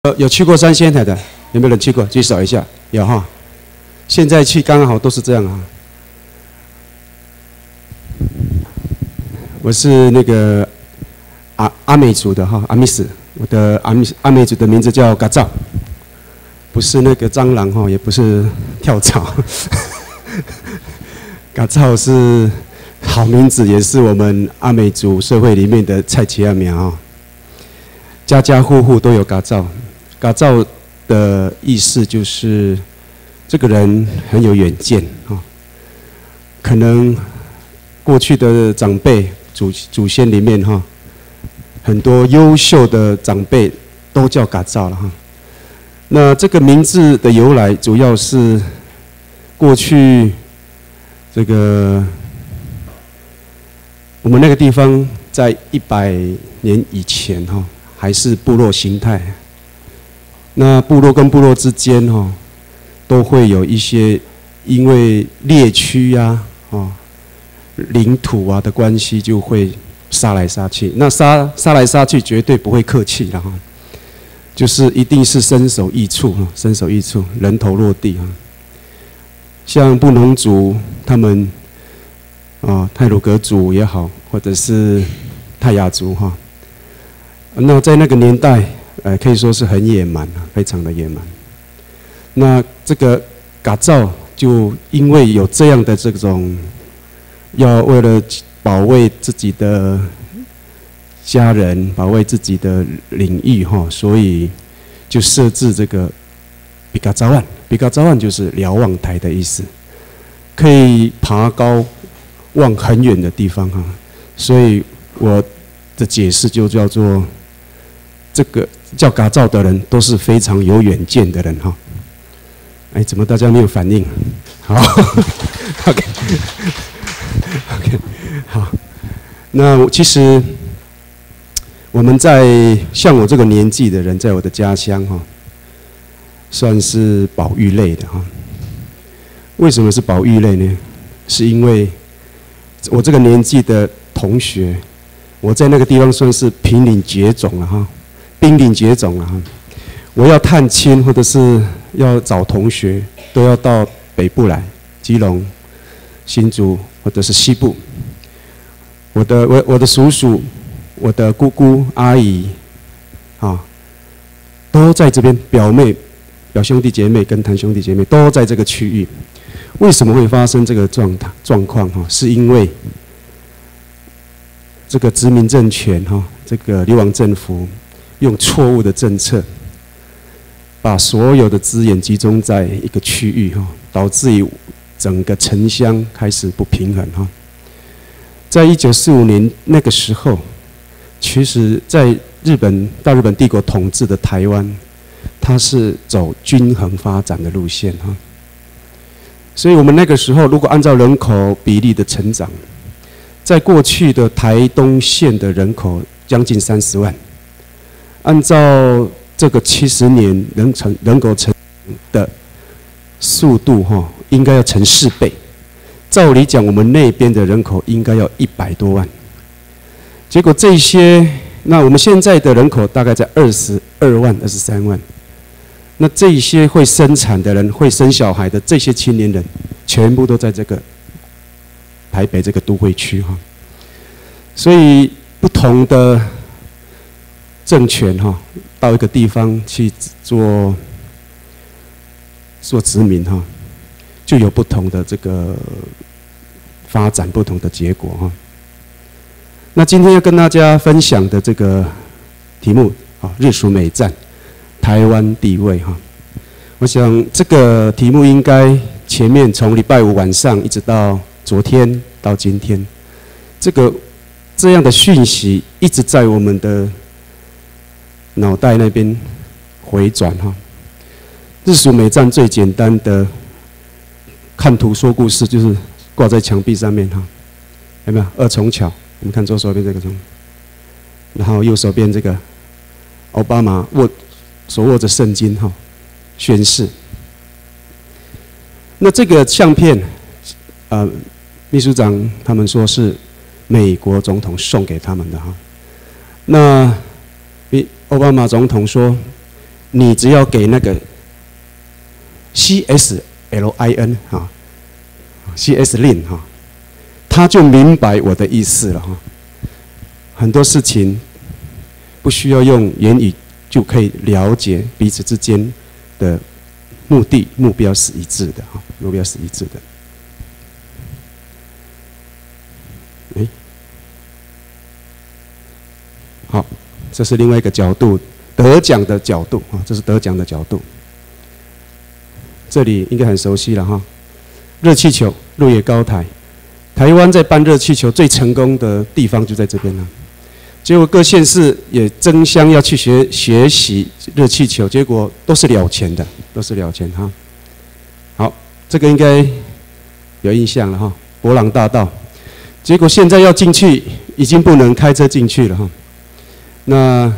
有去过三仙台的，有没有人去过？举手一下，有哈。现在去刚好都是这样啊。我是那个阿美族的哈，阿密斯，我的阿美族的名字叫嘎造，不是那个蟑螂哈，也不是跳蚤。嘎造是好名字，也是我们阿美族社会里面的菜市仔名啊。家家户户都有嘎造。嘎造的意思就是这个人很有远见啊，可能过去的长辈祖先里面哈，很多优秀的长辈都叫嘎造了哈。那这个名字的由来，主要是过去这个我们那个地方在100年以前哈，还是部落形态。那部落跟部落之间哈，都会有一些因为猎区啊、领土啊的关系，就会杀来杀去。那杀来杀去绝对不会客气了哈，就是一定是身首异处哈，身首异处，人头落地哈。像布农族他们太鲁阁族也好，或者是泰雅族哈，那在那个年代。可以说是很野蛮啊，非常的野蛮。那这个嘎造就因为有这样的这种，要为了保卫自己的家人、保卫自己的领域哈，所以就设置这个比嘎造岸。比嘎造岸就是瞭望台的意思，可以爬高望很远的地方哈。所以我的解释就叫做这个。叫嘎造的人都是非常有远见的人哈。怎么大家没有反应？好 ，OK， 好。那其实我们在像我这个年纪的人，在我的家乡哈，算是保育类的哈。为什么是保育类呢？是因为我这个年纪的同学，我在那个地方算是濒临绝种了哈。濒临绝种了哈！我要探亲或者是要找同学，都要到北部来，基隆、新竹或者是西部。我的叔叔、我的姑姑、阿姨，都在这边。表妹、表兄弟姐妹跟堂兄弟姐妹都在这个区域。为什么会发生这个状况哈？是因为这个殖民政权哈，这个流亡政府。用错误的政策，把所有的资源集中在一个区域哈，导致于整个城乡开始不平衡哈。在1945年那个时候，其实在大日本帝国统治的台湾，它是走均衡发展的路线哈。所以我们那个时候，如果按照人口比例的成长，在过去的台东县的人口将近30万。按照这个70年人口成的速度哈，应该要乘4倍。照理讲，我们那边的人口应该要100多万。结果这些，那我们现在的人口大概在22万、23万。那这些会生产的人、会生小孩的这些青年人，全部都在这个台北这个都会区哈。所以不同的政权哈，到一个地方去做殖民哈，就有不同的这个发展，不同的结果哈。那今天要跟大家分享的这个题目啊，日属美战，台湾地位哈。我想这个题目应该前面从礼拜5晚上一直到昨天到今天，这样的讯息一直在我们的脑袋那边回转哈。日属美战最简单的看图说故事，就是挂在墙壁上面哈，有没有？2重桥，我们看左手边这个钟，然后右手边这个奥巴马手握着圣经哈，宣誓。那这个相片，秘书长他们说是美国总统送给他们的哈。那奥巴马总统说， 你只要给那个 CSLIN 哈 ，CS Lin 哈，他就明白我的意思了哈。很多事情不需要用言语就可以了解彼此之间的目标是一致的哈，目标是一致的。好，这是另外一个角度，得奖的角度啊，这是得奖的角度。这里应该很熟悉了哈，热气球鹿野高台，台湾在办热气球最成功的地方就在这边了。结果各县市也争相要去学习热气球，结果都是了钱的，都是了钱哈。好，这个应该有印象了哈，博朗大道，结果现在要进去已经不能开车进去了哈。那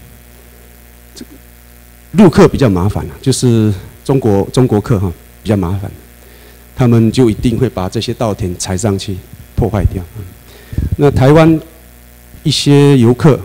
陆客比较麻烦了，就是中国客哈比较麻烦，他们就一定会把这些稻田踩上去破坏掉。那台湾一些游客，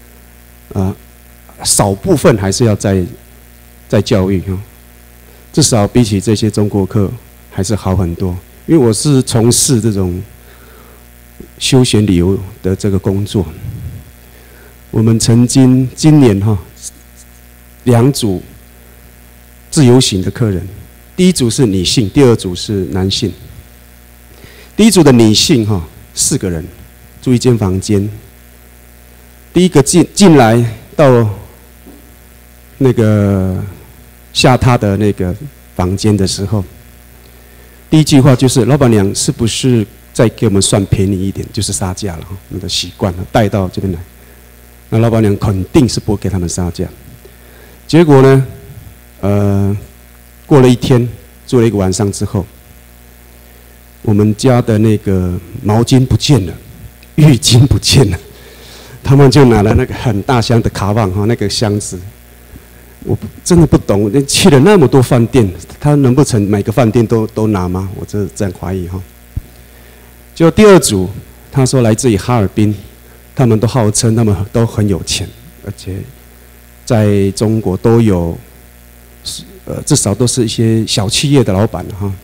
少部分还是要在教育哈，至少比起这些中国客还是好很多。因为我是从事这种休闲旅游的这个工作。我们曾经今年哈2组自由行的客人，第一组是女性，第二组是男性。第一组的女性哈4个人住一间房间，第一个进来到那个下榻的那个房间的时候，第一句话就是老板娘是不是再给我们算便宜一点，就是杀价了哈，我们的习惯了带到这边来。那老板娘肯定是不会给他们杀价。结果呢，过了1天，住了1个晚上之后，我们家的那个毛巾不见了，浴巾不见了，他们就拿了那个很大箱的卡棒哈，那个箱子，我真的不懂，去了那么多饭店，他能不成每个饭店都拿吗？我这样怀疑哈。就第2组，他说来自于哈尔滨。他们都号称他们都很有钱，而且在中国都有，至少都是一些小企业的老板哈。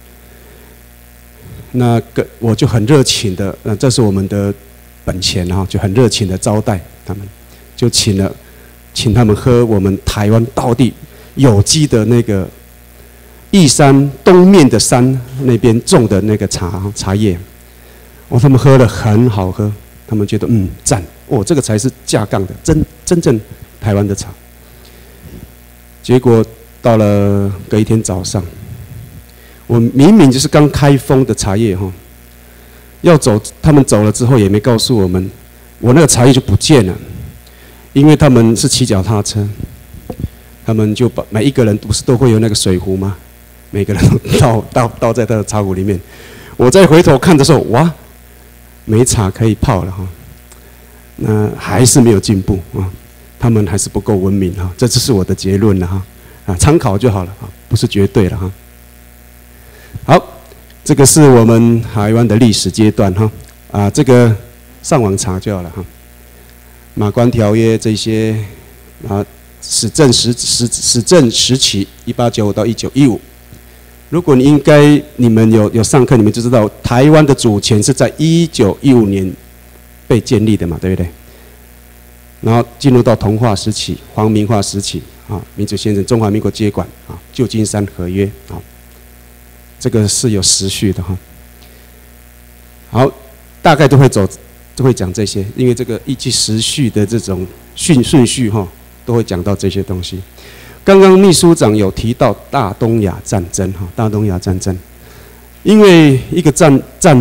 那个我就很热情的，这是我们的本钱哈，就很热情的招待他们，就请他们喝我们台湾道地有机的那个义山东面的山那边种的那个茶叶，他们喝了很好喝。他们觉得赞这个才是架杠的真正台湾的茶。结果到了隔一天早上，我明明就是刚开封的茶叶哈，要走，他们走了之后也没告诉我们，我那个茶叶就不见了，因为他们是骑脚踏车，他们就把每一个人不是都会有那个水壶吗？每个人都倒在他的茶壶里面。我再回头看的时候，哇！没茶可以泡了哈，那还是没有进步啊，他们还是不够文明哈，这只是我的结论了哈，参考就好了啊，不是绝对了哈。好，这个是我们台湾的历史阶段哈，这个上网查就好了哈。马关条约这些史政时期1895到1915。如果你们有上课，你们就知道台湾的主权是在1915年被建立的嘛，对不对？然后进入到同化时期、皇民化时期民主宪政、中华民国接管旧金山合约这个是有时序的哈。好，大概都会讲这些，因为这个依据时序的这种顺序都会讲到这些东西。刚刚秘书长有提到大东亚战争大东亚战争，因为一个战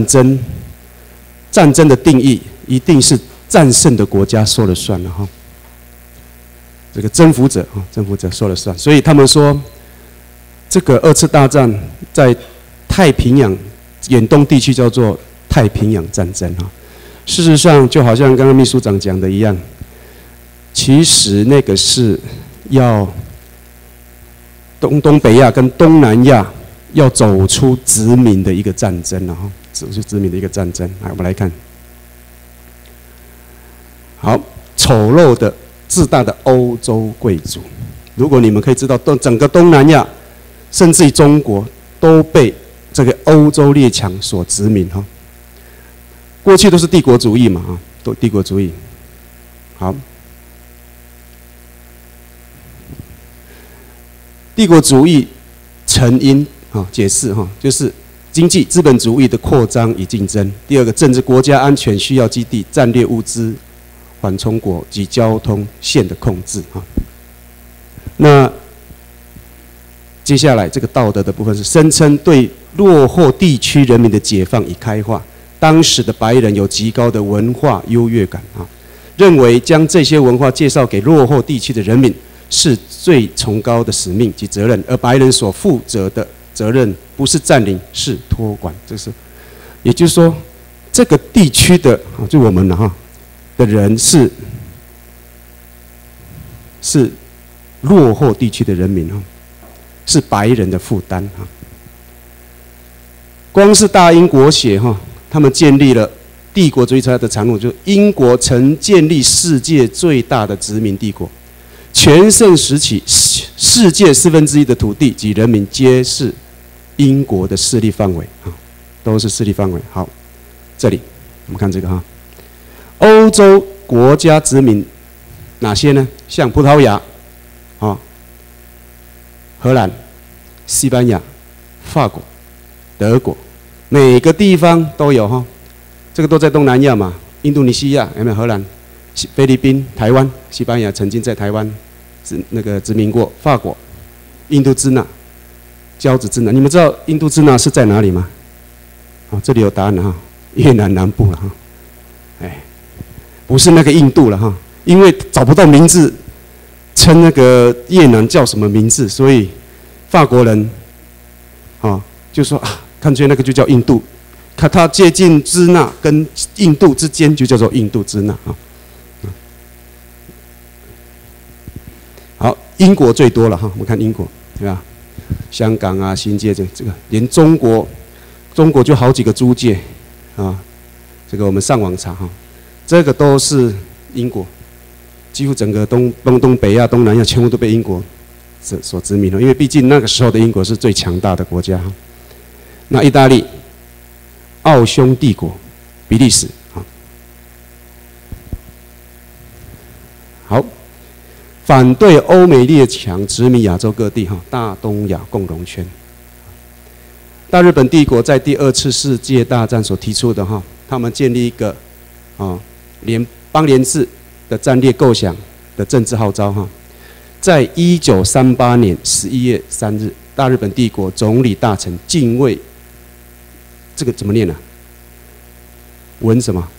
争的定义一定是战胜的国家说了算了哈，这个征服者说了算，所以他们说这个2次大战在太平洋远东地区叫做太平洋战争事实上就好像刚刚秘书长讲的一样，其实那个是要东北亚跟东南亚要走出殖民的一个战争了走出殖民的一个战争。来，我们来看，好，丑陋的自大的欧洲贵族， 如果你们可以知道，整个东南亚，甚至于中国，都被这个欧洲列强所殖民哈。过去都是帝国主义嘛啊，都帝国主义。好，帝国主义成因啊，解释哈，就是经济资本主义的扩张与竞争。第二个，政治国家安全需要基地、战略物资缓冲国及交通线的控制啊。那接下来这个道德的部分是声称对落后地区人民的解放与开化。当时的白人有极高的文化优越感啊，认为将这些文化介绍给落后地区的人民是最崇高的使命及责任，而白人所负责的责任不是占领，是托管。这是，也就是说，这个地区的啊，就我们哈的人是落后地区的人民哈，是白人的负担哈。光是大英国协哈。他们建立了帝国主义的产物，就是英国曾建立世界最大的殖民帝国，全盛时期，世界1/4的土地及人民皆是英国的势力范围啊，都是势力范围。好，这里我们看这个哈，欧洲国家殖民哪些呢？像葡萄牙啊、荷兰、西班牙、法国、德国。每个地方都有哈，这个都在东南亚嘛，印度尼西亚有没有？荷兰、菲律宾、台湾、西班牙曾经在台湾殖民过，法国、印度支那、交趾支那，你们知道印度支那是在哪里吗？哦，这里有答案了哈，越南南部了哈，哎，不是那个印度了哈，因为找不到名字称那个越南叫什么名字，所以法国人啊就说啊。看出那个就叫印度，看它接近支那跟印度之间就叫做印度支那啊。好，英国最多了哈，我们看英国对吧？香港啊、新界这个，连中国就好几个租界啊。这个我们上网查哈，这个都是英国，几乎整个东北亚、东南亚全部都被英国所殖民了，因为毕竟那个时候的英国是最强大的国家。那意大利、奥匈帝国、比利时啊，好，反对欧美列强殖民亚洲各地哈，大东亚共荣圈。大日本帝国在第2次世界大战所提出的哈，他们建立一个邦联制的战略构想的政治号召哈，在1938年11月3日，大日本帝国总理大臣近卫。这个怎么念呢？文什么？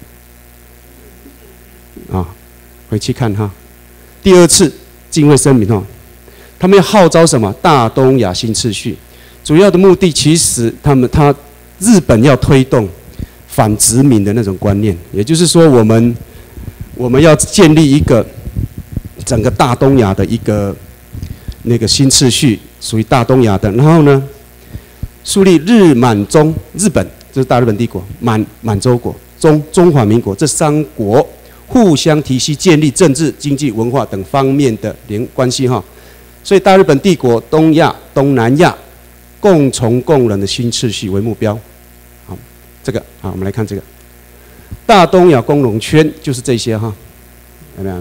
啊，回去看哈。第2次近卫声明哈，他们要号召什么？大东亚新秩序。主要的目的其实日本要推动反殖民的那种观念，也就是说我们要建立一个整个大东亚的一个那个新秩序，属于大东亚的。然后呢？树立日满中，日本就是大日本帝国、满洲国、中华民国这3国互相提携，建立政治、经济、文化等方面的关系哈。所以大日本帝国东亚、东南亚共从共荣的新秩序为目标。好，这个好，我们来看这个大东亚共荣圈就是这些哈，有没有？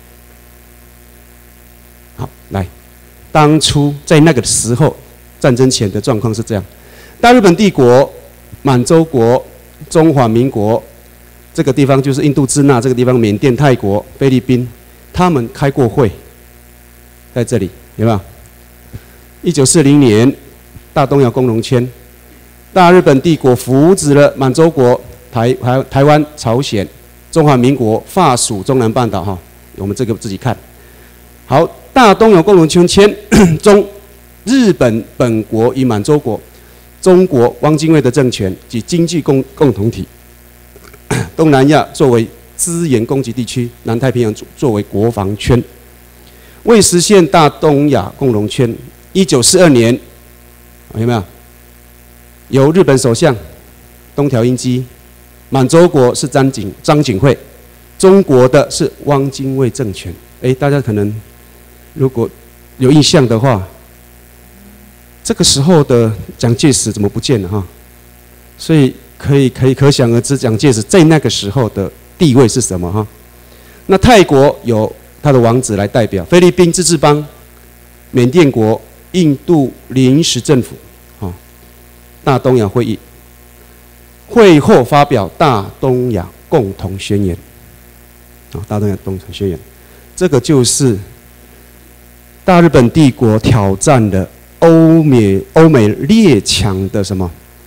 好，来，当初在那个时候。战争前的状况是这样：大日本帝国、满洲国、中华民国这个地方就是印度支那这个地方，缅甸、泰国、菲律宾，他们开过会，在这里有没有？1940年，大东亚共荣圈，大日本帝国扶植了满洲国、台湾、朝鲜、中华民国、法属中南半岛哈，我们这个自己看。好，大东亚共荣圈中。日本本国与满洲国、中国汪精卫的政权及经济共同体，东南亚作为资源供给地区，南太平洋作为国防圈。为实现大东亚共荣圈，1942年，有没有？由日本首相东条英机，满洲国是张景惠，中国的是汪精卫政权。大家可能如果有印象的话，这个时候的蒋介石怎么不见了哈？所以可想而知，蒋介石在那个时候的地位是什么哈？那泰国有他的王子来代表，菲律宾自治邦，缅甸国、印度临时政府，大东亚会议，会后发表大东亚共同宣言，大东亚共同宣言，这个就是大日本帝国挑战了欧美列强的什么？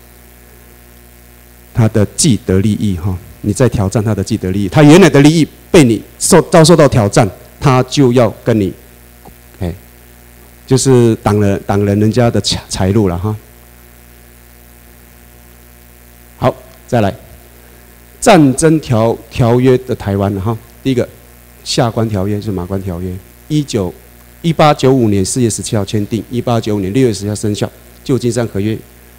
他的既得利益哈，你在挑战他的既得利益，他原来的利益被你遭受到挑战，他就要跟你，就是挡了人家的财路了哈。好，再来，战争条约的台湾哈，第一个下关条约是马关条约，1895年4月17号签订，1895年6月10号生效，旧金山合约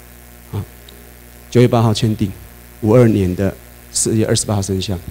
，9月8号签订，52年的4月28号生效。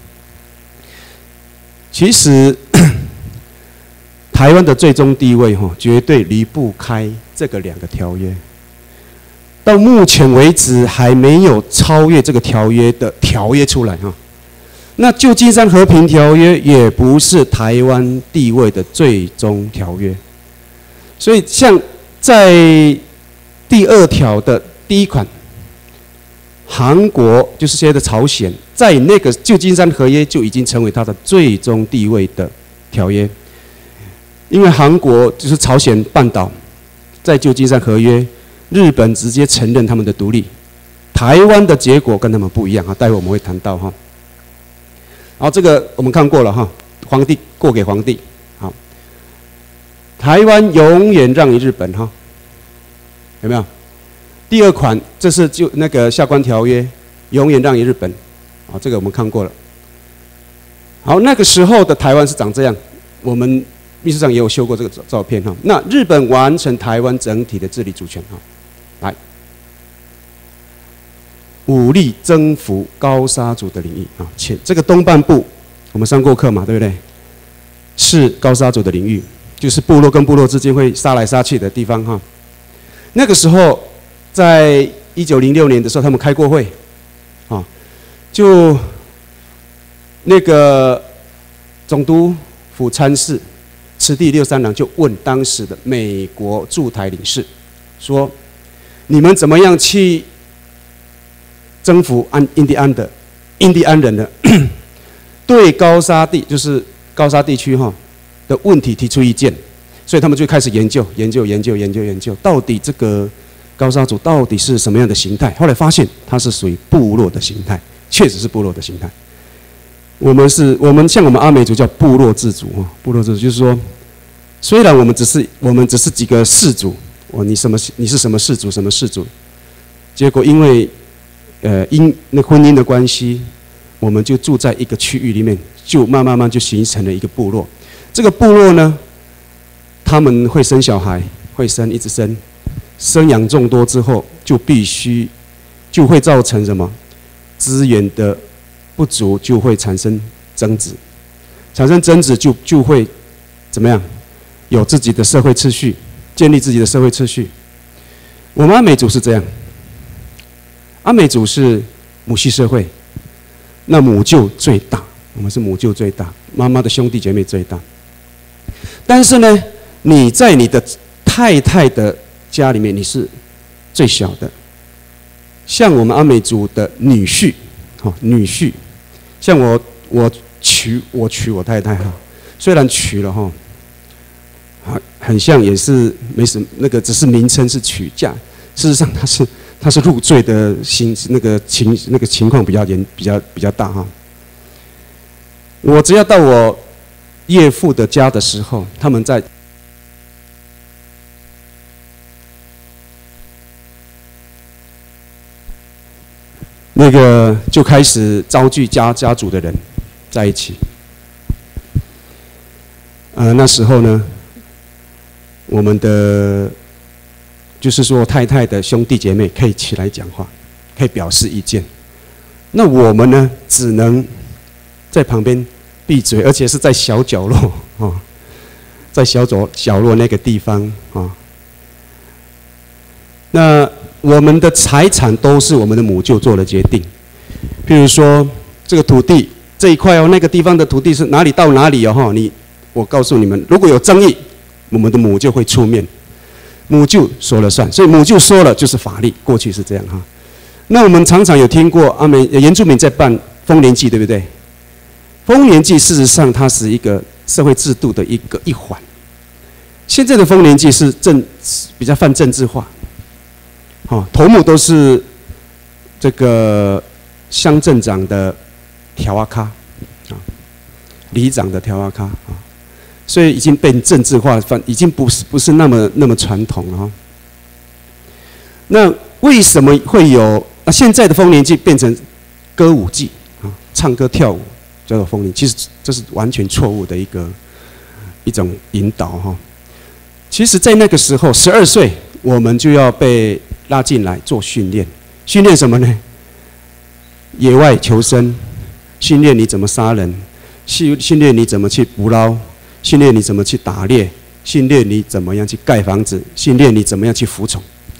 其实台湾的最终地位绝对离不开这个2个条约。到目前为止还没有超越这个条约的条约出来哈。那旧金山和平条约也不是台湾地位的最终条约，所以像在第2条的第1款，韩国就是现在的朝鲜，在那个旧金山合约就已经成为它的最终地位的条约，因为韩国就是朝鲜半岛，在旧金山合约，日本直接承认他们的独立，台湾的结果跟他们不一样啊，待会我们会谈到哈。然后这个我们看过了哈，皇帝过给皇帝，好，台湾永远让于日本哈，有没有？第2款，这是就那个下关条约，永远让于日本，好，这个我们看过了。好，那个时候的台湾是长这样，我们秘书长也有修过这个照片哈。那日本完成台湾整体的治理主权哈，来，武力征服高沙族的领域啊，且这个东半部我们上过课嘛，对不对？是高沙族的领域，就是部落跟部落之间会杀来杀去的地方哈。那个时候，在1906年的时候，他们开过会，就那个总督府参事池地六三郎就问当时的美国驻台领事说：“你们怎么样去征服印第安人呢？对高沙地就是高沙地区的问题提出意见，所以他们就开始研究，到底这个高沙族到底是什么样的形态？后来发现它是属于部落的形态，确实是部落的形态。我们像我们阿美族叫部落自主部落自主就是说，虽然我们只是几个氏族，你是什么氏族什么氏族，结果因为那婚姻的关系，我们就住在一个区域里面，就慢慢就形成了一个部落。这个部落呢，他们会生小孩，一直生，生养众多之后，就会造成什么资源的不足，就会产生争执，就会怎么样？有自己的社会秩序，建立自己的社会秩序。我们阿美族是这样，阿美族是母系社会，那母舅最大，我们是母舅最大，妈妈的兄弟姐妹最大。但是呢，你在你的太太的家里面，你是最小的。像我们阿美族的女婿，像我娶我太太虽然娶了很像也是没什么，那个只是名称是娶嫁，事实上他是入赘的那个情况比较大哈。我只要到我岳父的家的时候，他们在那个就开始招聚家族的人在一起。那时候呢，我们的就是说太太的兄弟姐妹可以起来讲话，可以表示意见。那我们呢，只能在旁边闭嘴，而且是在小角落在角落那个地方啊。那我们的财产都是我们的母舅做了决定。譬如说，这个土地这一块哦，那个地方的土地是哪里到哪里哦？哈，我告诉你们，如果有争议，我们的母舅会出面，母舅说了算，所以母舅说了就是法律，过去是这样哈。那我们常常有听过原住民在办丰年祭，对不对？丰年祭事实上它是一个社会制度的一环。现在的丰年祭是比较泛政治化，头目都是这个乡镇长的条阿卡里长的条阿卡所以已经被政治化，已经不是那么传统了哈。那为什么会有现在的丰年祭变成歌舞祭唱歌跳舞叫做丰年？其实这是完全错误的一种引导哈。其实，在那个时候，12岁我们就要被拉进来做训练，训练什么呢？野外求生，训练你怎么杀人，训练你怎么去捕捞。训练你怎么去打猎，训练你怎么样去盖房子，训练你怎么样去服从，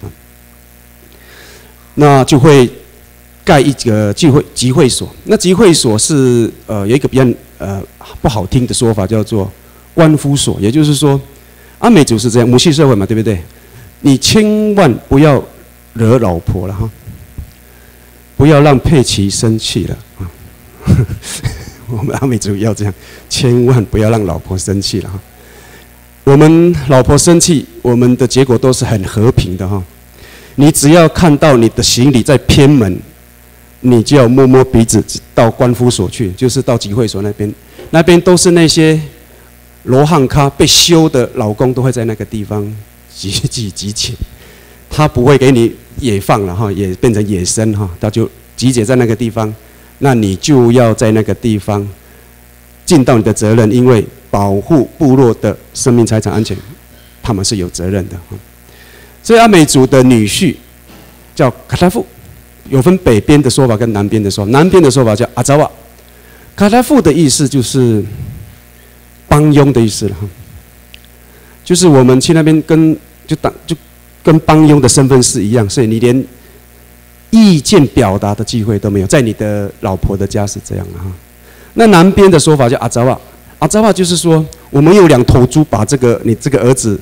那就会盖一个集会所。那集会所是有一个比较不好听的说法，叫做官夫所。也就是说，阿美族是这样，母系社会嘛，对不对？你千万不要惹老婆了哈，不要让佩奇生气了啊。我们阿美族要这样，千万不要让老婆生气了哈。我们老婆生气，我们的结果都是很和平的哈。你只要看到你的行李在偏门，你就要摸摸鼻子到官夫所去，就是到集会所那边都是那些罗汉咖被休的老公都会在那个地方集结，他不会给你野放了哈，也变成野生哈，他就集结在那个地方。那你就要在那个地方尽到你的责任，因为保护部落的生命财产安全，他们是有责任的。所以阿美族的女婿叫卡塔富，有分北边的说法跟南边的说法。南边的说法叫阿扎瓦，卡塔富的意思就是帮佣的意思了，就是我们去那边就跟帮佣的身份是一样，所以你连意见表达的机会都没有，在你的老婆的家是这样的哈。那南边的说法叫阿扎瓦，阿扎瓦就是说，我们用2头猪把你这个儿子，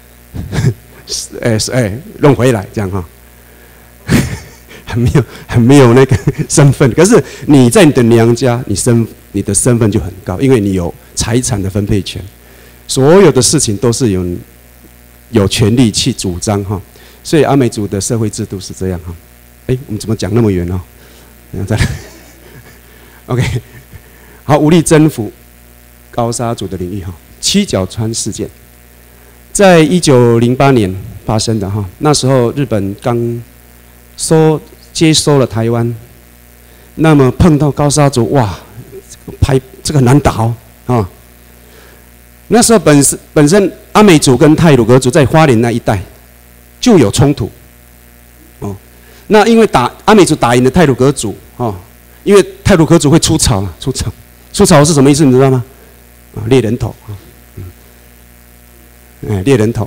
弄回来这样哈，很没有那个身份。可是你在你的娘家，你的身份就很高，因为你有财产的分配权，所有的事情都是有权利去主张哈。所以阿美族的社会制度是这样哈。我们怎么讲那么远哦？再来 ，OK， 好，武力征服高沙族的领域哈。七角川事件，在1908年发生的哈。那时候日本刚接收了台湾，那么碰到高沙族，哇，这个难打哦啊。那时候本身阿美族跟太鲁阁族在花莲那一带就有冲突。那因为阿美族打赢了太鲁阁族因为太鲁阁族会出草是什么意思？你知道吗？猎人头猎人头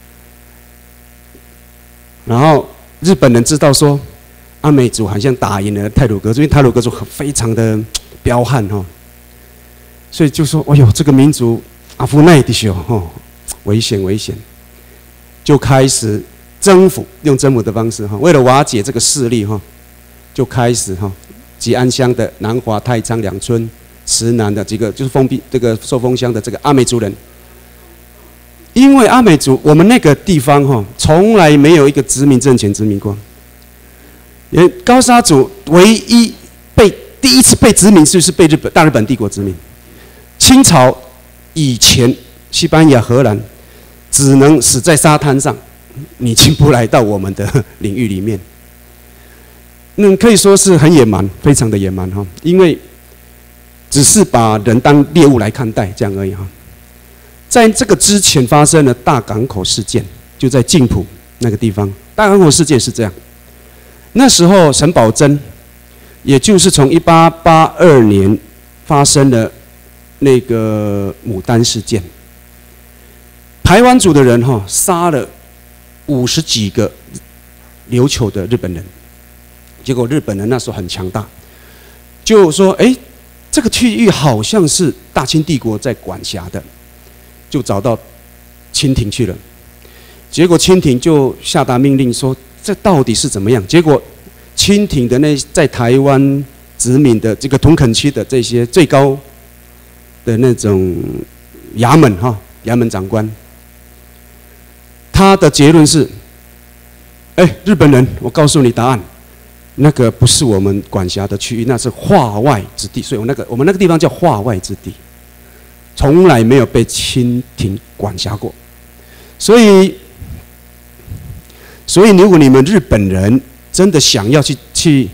然后日本人知道说阿美族好像打赢了太鲁阁族，因为太鲁阁族非常的彪悍所以就说：“哎呦，这个民族阿夫奈的修危险，就开始。”用征服的方式为了瓦解这个势力就开始吉安乡的南华、太仓2村、池南的几个就是这个寿丰乡的这个阿美族人，因为阿美族我们那个地方从来没有一个殖民政权殖民过，高沙族第一次被殖民就是被大日本帝国殖民，清朝以前西班牙、荷兰只能死在沙滩上。你进不来到我们的领域里面，可以说是很野蛮，非常的野蛮因为只是把人当猎物来看待，这样而已在这个之前发生了大港口事件，就在静浦那个地方。大港口事件是这样，那时候陈葆桢，也就是从1882年发生了那个牡丹事件。 排湾族的人杀了50几个琉球的日本人，结果日本人那时候很强大，就说：“这个区域好像是大清帝国在管辖的。”就找到清廷去了。结果清廷就下达命令说：“这到底是怎么样？”结果清廷的在台湾殖民的这个屯垦区的这些最高的那种衙门长官，他的结论是：日本人，我告诉你答案，那个不是我们管辖的区域，那是化外之地。所以我们那个地方叫化外之地，从来没有被清廷管辖过。所以如果你们日本人真的想要去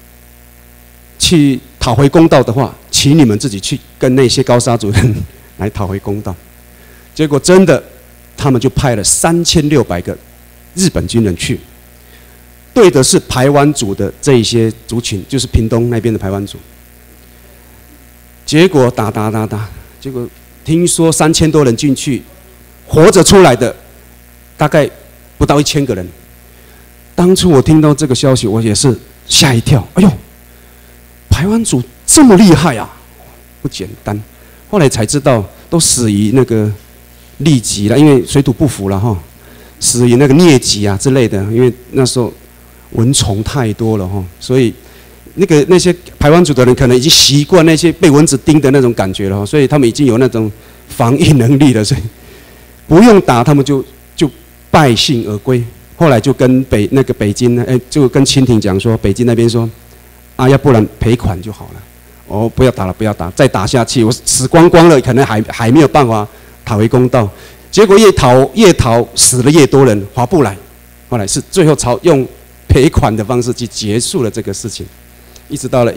讨回公道的话，请你们自己去跟那些高沙族人来讨回公道。结果真的，他们就派了3600个日本军人去，对的是排湾族的这一些族群，就是屏东那边的排湾族。结果打，结果听说3000多人进去，活着出来的大概不到1000个人。当初我听到这个消息，我也是吓一跳。哎呦，排湾族这么厉害啊，不简单。后来才知道，都死于那个痢疾了，因为水土不服了死于那个疟疾啊之类的。因为那时候蚊虫太多了所以那些排湾族的人可能已经习惯那些被蚊子叮的那种感觉了所以他们已经有那种防疫能力了，所以不用打，他们就败兴而归。后来就跟北京呢，就跟清廷讲说，北京那边说，要不然赔款就好了。不要打了，不要打，再打下去，我死光光了，可能还没有办法讨回公道。结果越讨死了越多人，划不来。后来是最后用赔款的方式去结束了这个事情，一直到了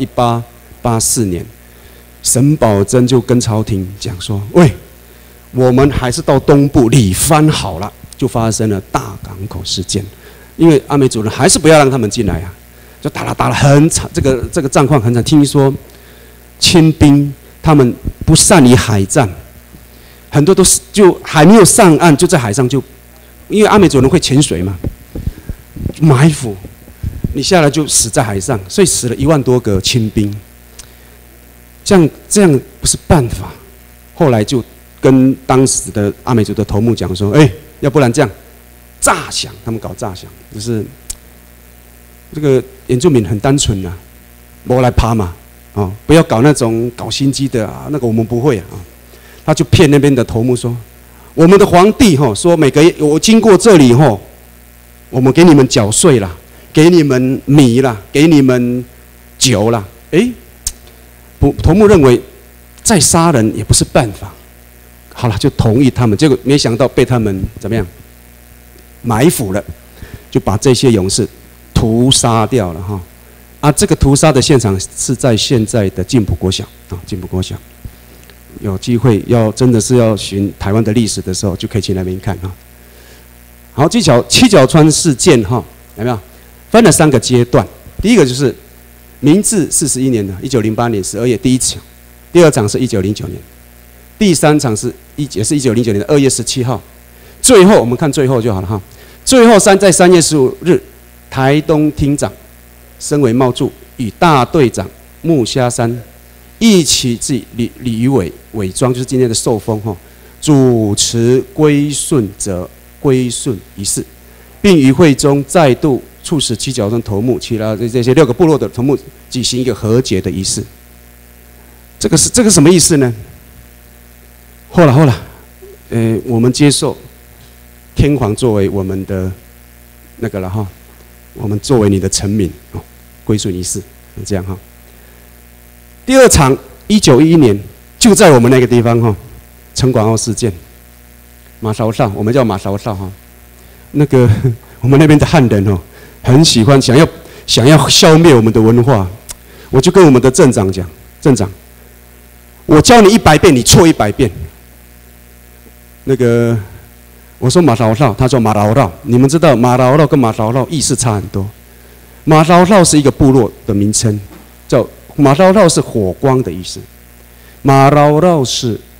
1884年，沈葆桢就跟朝廷讲说：“喂，我们还是到东部理番好了。”就发生了大港口事件，因为阿美族人还是不要让他们进来啊，就打了很惨，这个战况很惨。听说清兵他们不善于海战，很多都是就还没有上岸就在海上因为阿美族人会潜水嘛，埋伏，你下来就死在海上，所以死了1万多个清兵。这样不是办法。后来就跟当时的阿美族的头目讲说：“要不然这样，诈降，他们搞诈降，就是这个原住民很单纯啊，没来爬嘛，不要搞那种搞心机的啊，那个我们不会啊。”他就骗那边的头目说：“我们的皇帝说每个月我经过这里我们给你们缴税啦，给你们米啦，给你们酒啦。”头目认为再杀人也不是办法。好了，就同意他们，结果没想到被他们怎么样埋伏了，就把这些勇士屠杀掉了这个屠杀的现场是在现在的进埔国小进埔国小，有机会真的是要寻台湾的历史的时候，就可以去那边看好，七角川事件有没有分了3个阶段？第一个就是明治41年的1908年12月第一场，第二场是1909年。第3场也是1909年的2月17号，最后我们看最后就好了最后在3月15日，台东厅长身为茂助与大队长木虾山一起自李于伪装，就是今天的受封主持归顺仪式，并于会中再度促使七角川头目其他这些6个部落的头目举行一个和解的仪式。这个什么意思呢？后来，我们接受天皇作为我们的那个了我们作为你的臣民归顺仪式，这样第2场1911年就在我们那个地方陈广澳事件，马韶绍，我们叫马韶绍那个我们那边的汉人很喜欢想要消灭我们的文化，我就跟我们的镇长讲，镇长，我教你100遍，你错100遍。那个我说马韶绍，他说马劳绕，你们知道马劳绕跟马韶绍意思差很多。马韶绍是一个部落的名称，叫马韶绍是火光的意思，马劳绕是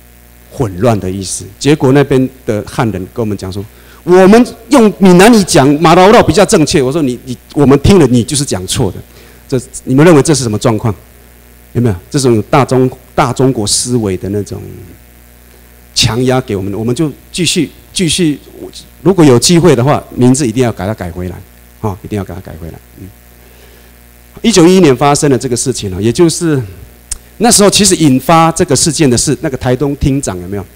混乱的意思。结果那边的汉人跟我们讲说，我们用闽南语讲马劳绕比较正确。我说我们听了你就是讲错的。你们认为这是什么状况？有没有这种大中国思维的那种强压给我们？我们就继续，如果有机会的话，名字一定要给它改回来，一定要给它改回来。1911年发生了这个事情也就是那时候，其实引发这个事件的是那个台东厅长，有没有？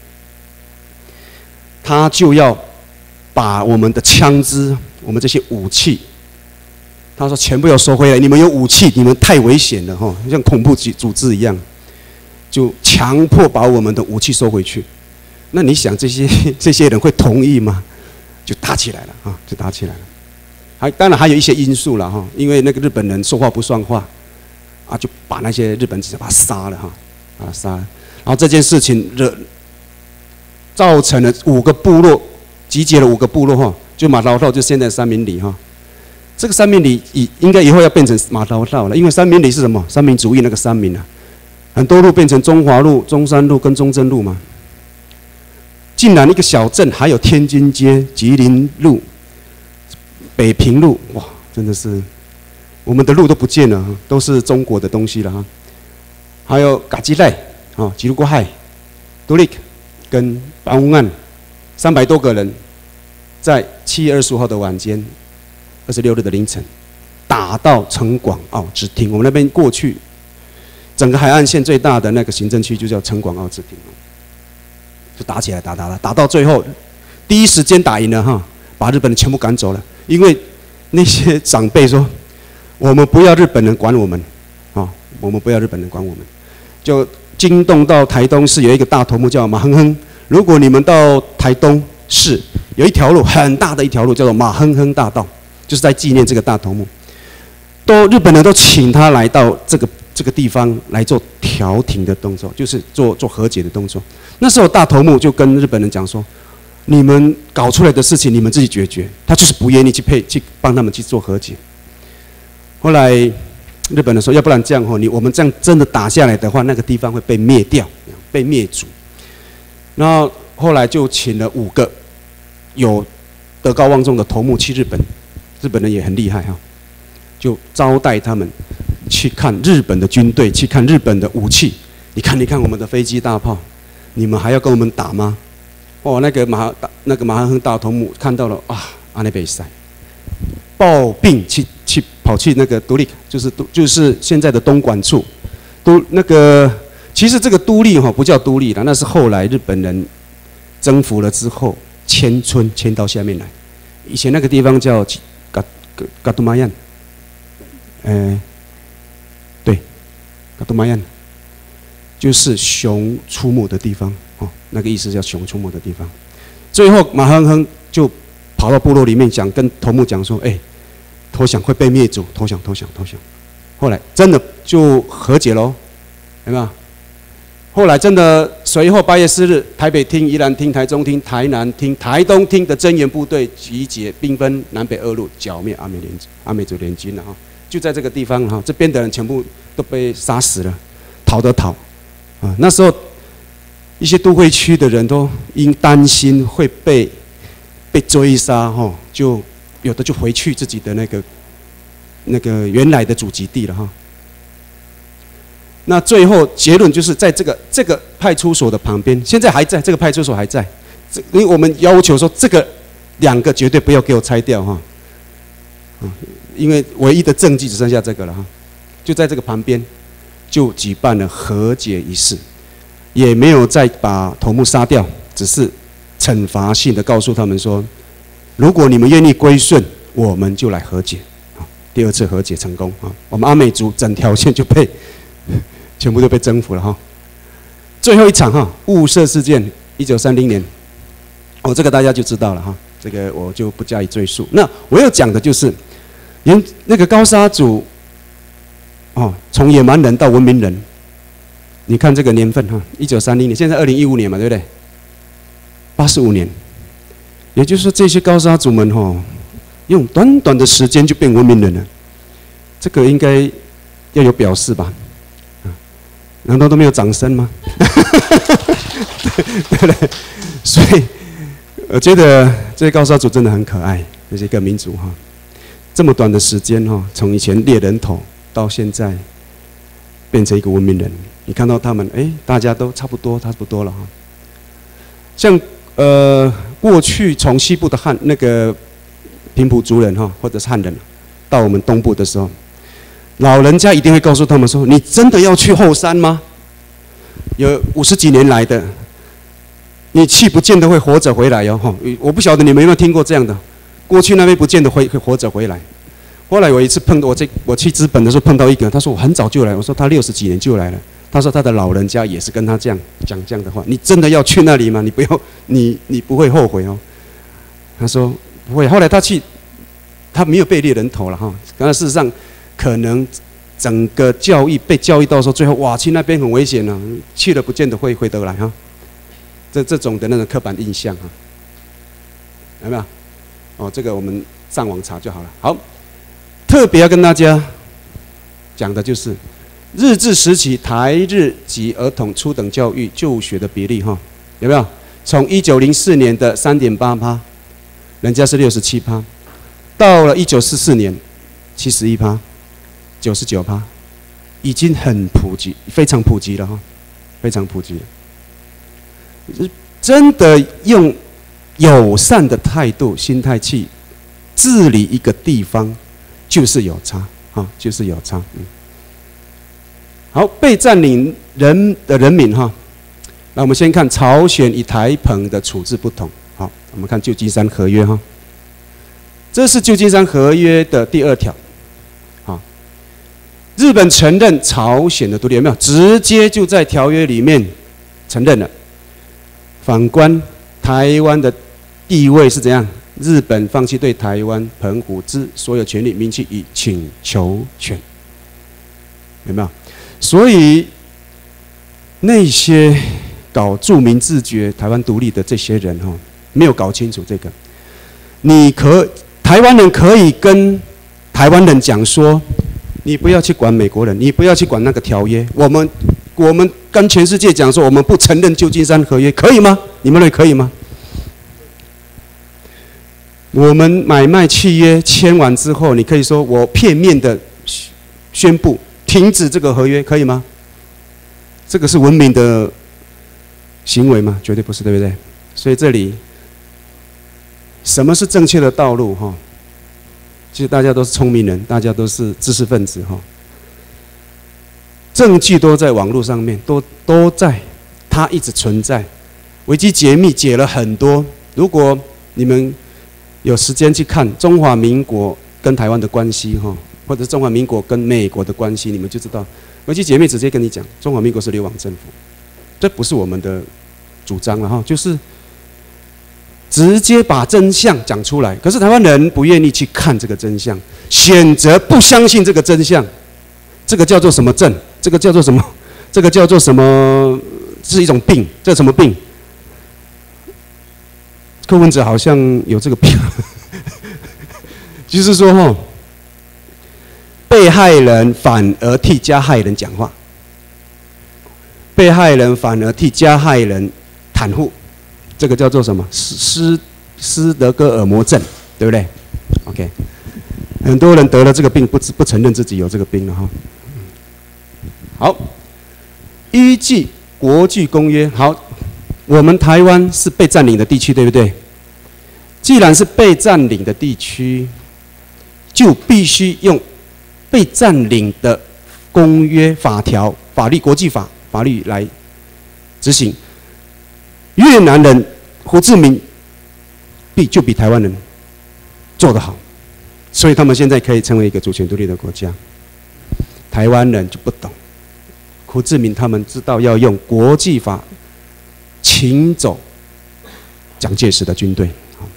他就要把我们的枪支、我们这些武器。他说：“全部要收回来！你们有武器，你们太危险了像恐怖组织一样，就强迫把我们的武器收回去。那你想这些人会同意吗？就打起来了就打起来了。当然还有一些因素了因为那个日本人说话不算话就把那些日本人把他杀了把他杀了。然后这件事情造成了5个部落集结了5个部落就马劳道，就现在三民里这个三民里应该以后要变成马劳道了，因为三民里是什么？三民主义那个三民很多路变成中华路、中山路跟中正路嘛。竟然一个小镇还有天津街、吉林路、北平路，哇，真的是我们的路都不见了，都是中国的东西了还有嘎吉赖吉鲁国海、杜力跟板屋案300多个人，在7月25号的晚间。26日的凌晨，打到城广澳支厅。我们那边过去，整个海岸线最大的那个行政区就叫城广澳支厅，就打起来，打到最后，第一时间打赢了把日本人全部赶走了。因为那些长辈说，我们不要日本人管我们，我们不要日本人管我们，就惊动到台东市有一个大头目叫马亨亨。如果你们到台东市，有一条路很大的一条路叫做马亨亨大道。就是在纪念这个大头目，日本人都请他来到这个地方来做调停的动作，就是做和解的动作。那时候大头目就跟日本人讲说：“你们搞出来的事情你们自己解决。”他就是不愿意去帮他们去做和解。后来日本人说：“要不然这样我们这样真的打下来的话，那个地方会被灭掉，被灭族。”然后后来就请了5个有德高望重的头目去日本。日本人也很厉害就招待他们去看日本的军队，去看日本的武器。你看我们的飞机大炮，你们还要跟我们打吗？那个马亨亨大头目看到了阿内北塞，抱病跑去那个都立，就是现在的东莞处，其实这个都立不叫都立了，那是后来日本人征服了之后迁到下面来。以前那个地方叫嘎杜玛yan，对，嘎杜玛yan就是熊出没的地方那个意思叫熊出没的地方。最后马亨亨就跑到部落里面跟头目讲说：“投降会被灭族，投降。”后来真的就和解喽，有没有？后来真的，随后8月4日，台北厅、宜兰厅、台中厅、台南厅、台东厅的增援部队集结，兵分南北2路，剿灭阿美族联军了就在这个地方这边的人全部都被杀死了，逃的逃那时候一些都会区的人都因担心会被追杀就有的就回去自己的那个原来的祖籍地了那最后结论就是在这个派出所的旁边，现在还在这个派出所还在，因为我们要求说这个2个绝对不要给我拆掉因为唯一的证据只剩下这个了就在这个旁边就举办了和解仪式，也没有再把头目杀掉，只是惩罚性的告诉他们说，如果你们愿意归顺，我们就来和解第2次和解成功我们阿美族整条线就全部都被征服了最后一场雾社事件，1930年，这个大家就知道了这个我就不加以赘述。那我要讲的就是，那个高沙族从野蛮人到文明人，你看这个年份1930年，现在2015年嘛，对不对？85年，也就是说这些高沙族们用短短的时间就变文明人了，这个应该要有表示吧？难道都没有掌声吗？ 对不对？所以我觉得这些高沙族真的很可爱，这些个民族哈，这么短的时间哈，从以前猎人头到现在变成一个文明人，你看到他们大家都差不多了哈。像过去从西部的那个平埔族人哈，或者是汉人，到我们东部的时候，老人家一定会告诉他们说：“你真的要去后山吗？有50几年来的。”你去不见得会活着回来哦，我不晓得你们有没有听过这样的，过去那边不见得会活着回来。后来有一次碰到我去资本的时候碰到一个，他说我很早就来，我说他60几年就来了，他说他的老人家也是跟他这样讲这样的话，你真的要去那里吗？你不要，你不会后悔哦。他说不会，后来他去，他没有被猎人头了哈，但事实上可能整个被教育到说最后哇去那边很危险了，去了不见得会回得来哈。这种的那种刻板印象啊，有没有？哦，这个我们上网查就好了。好，特别要跟大家讲的就是日治时期台日籍儿童初等教育就学的比例哈，有没有？从1904年的3.8%，人家是67%，到了1944年71%，99%，已经很普及，非常普及了哈，非常普及了。真的用友善的态度、心态去治理一个地方，就是有差啊，就是有差。好，被占领的人民哈，那我们先看朝鲜与台澎的处置不同。好，我们看旧金山合约哈，这是旧金山合约的第2条。好，日本承认朝鲜的独立，有没有？直接就在条约里面承认了。反观台湾的地位是怎样？日本放弃对台湾澎湖之所有权利、名气与请求权，有没有？所以那些搞著名自觉台湾独立的这些人没有搞清楚这个。台湾人可以跟台湾人讲说，你不要去管美国人，你不要去管那个条约，我们跟全世界讲说，我们不承认旧金山合约，可以吗？你们认为可以吗？我们买卖契约签完之后，你可以说我片面的宣布停止这个合约，可以吗？这个是文明的行为吗？绝对不是，对不对？所以这里什么是正确的道路哈？其实大家都是聪明人，大家都是知识分子哈。证据都在网络上面，都在，它一直存在。维基解密解了很多，如果你们有时间去看中华民国跟台湾的关系哈，或者中华民国跟美国的关系，你们就知道，维基解密直接跟你讲，中华民国是流亡政府，这不是我们的主张了哈，就是直接把真相讲出来。可是台湾人不愿意去看这个真相，选择不相信这个真相，这个叫做什么症？这个叫做什么？这个叫做什么？是一种病，这什么病？柯文哲好像有这个病，就是说被害人反而替加害人讲话，被害人反而替加害人袒护，这个叫做什么？斯德哥尔摩症，对不对 ？OK， 很多人得了这个病，不承认自己有这个病了哈。好，依据国际公约，好，我们台湾是被占领的地区，对不对？既然是被占领的地区，就必须用被占领的公约、法条、法律、国际法、法律来执行。越南人胡志明就比台湾人做得好，所以他们现在可以成为一个主权独立的国家。台湾人就不懂。胡志明他们知道要用国际法请走蒋介石的军队，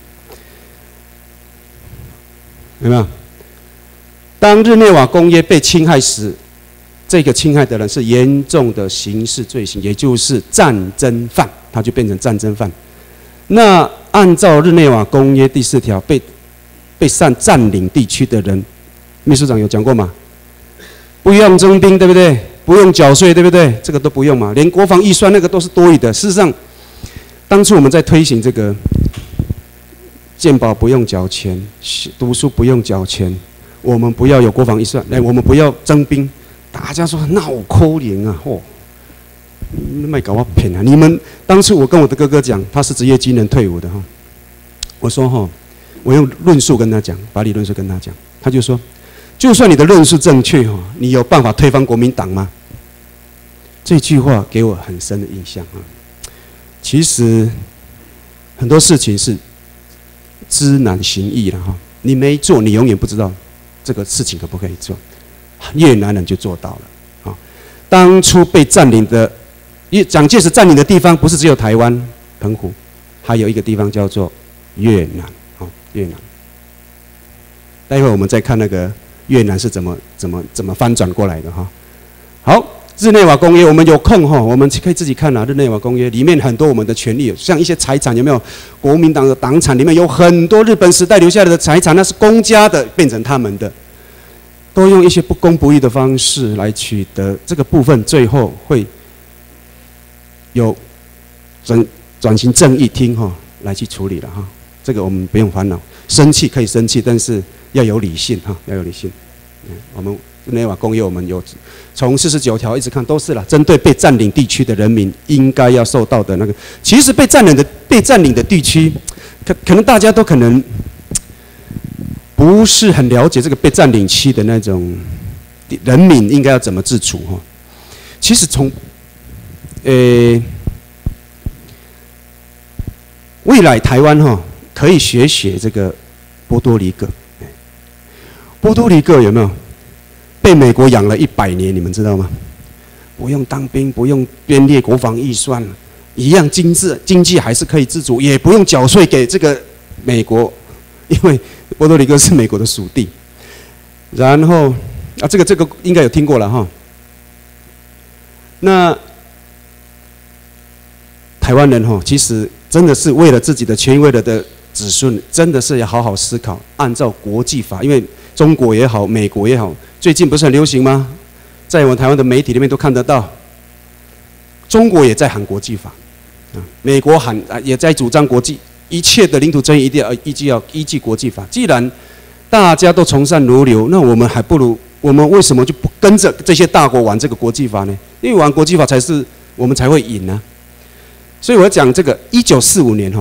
有没有？当日内瓦公约被侵害时，这个侵害的人是严重的刑事罪行，也就是战争犯，他就变成战争犯。那按照日内瓦公约第4条，被占领地区的人，秘书长有讲过吗？不用征兵，对不对？不用缴税，对不对？这个都不用嘛，连国防预算那个都是多余的。事实上， 当初我们在推行这个健保不用缴钱，读书不用缴钱，我们不要有国防预算，我们不要征兵，大家说那有可能啊，你卖搞我骗啊！你们当初我跟我的哥哥讲，他是职业军人退伍的哈，我说我用论述跟他讲，法理论述跟他讲，他就说，就算你的论述正确你有办法推翻国民党吗？这句话给我很深的印象啊。其实很多事情是知难行易了哈，你没做，你永远不知道这个事情可不可以做。越南人就做到了啊！当初被占领的，蒋介石占领的地方，不是只有台湾、澎湖，还有一个地方叫做越南。越南，待会我们再看那个越南是怎么翻转过来的哈。好，日内瓦公约，我们有空我们可以自己看日内瓦公约里面很多我们的权利，像一些财产有没有？国民党的党产里面有很多日本时代留下来的财产，那是公家的，变成他们的，都用一些不公不义的方式来取得这个部分，最后会有转型正义厅来去处理了哈。这个我们不用烦恼，生气可以生气，但是要有理性要有理性。我们日内瓦公约我们有从49条一直看都是啦，针对被占领地区的人民应该要受到的那个。其实被占领的地区，可能大家都可能不是很了解这个被占领区的那种人民应该要怎么自处其实从未来台湾可以学这个波多黎各。波多黎各有没有被美国养了100年？你们知道吗？不用当兵，不用编列国防预算，一样经济还是可以自主，也不用缴税给这个美国，因为波多黎各是美国的属地。然后这个应该有听过了那台湾人其实真的是为了自己的权益，为了的子孙，真的是要好好思考，按照国际法，因为中国也好，美国也好，最近不是很流行吗？在我们台湾的媒体里面都看得到，中国也在喊国际法，美国也在主张国际一切的领土争议一定要依据国际法。既然大家都从善如流，那我们还不如我们为什么就不跟着这些大国玩这个国际法呢？因为玩国际法我们才会赢呢。所以我讲这个1945年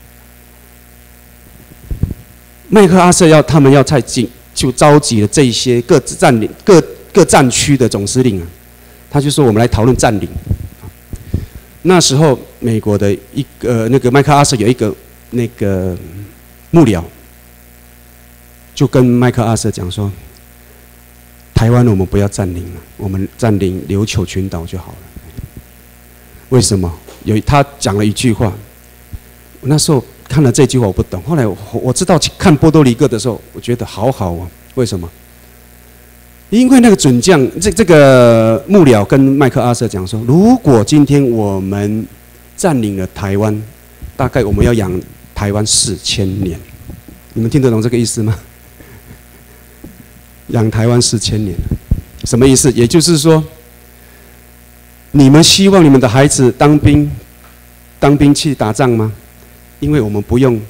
麦克阿瑟他们要在就召集了这一些各战区的总司令他就说我们来讨论占领。那时候美国的那个麦克阿瑟有一个那个幕僚，就跟麦克阿瑟讲说，台湾我们不要占领了，我们占领琉球群岛就好了。为什么？他讲了一句话，我那时候看了这句话我不懂，后来我知道看波多黎各的时候，我觉得好好为什么？因为那个准将这个幕僚跟麦克阿瑟讲说，如果今天我们占领了台湾，大概我们要养台湾4000年。你们听得懂这个意思吗？养台湾4000年，什么意思？也就是说，你们希望你们的孩子当兵去打仗吗？因为我们不用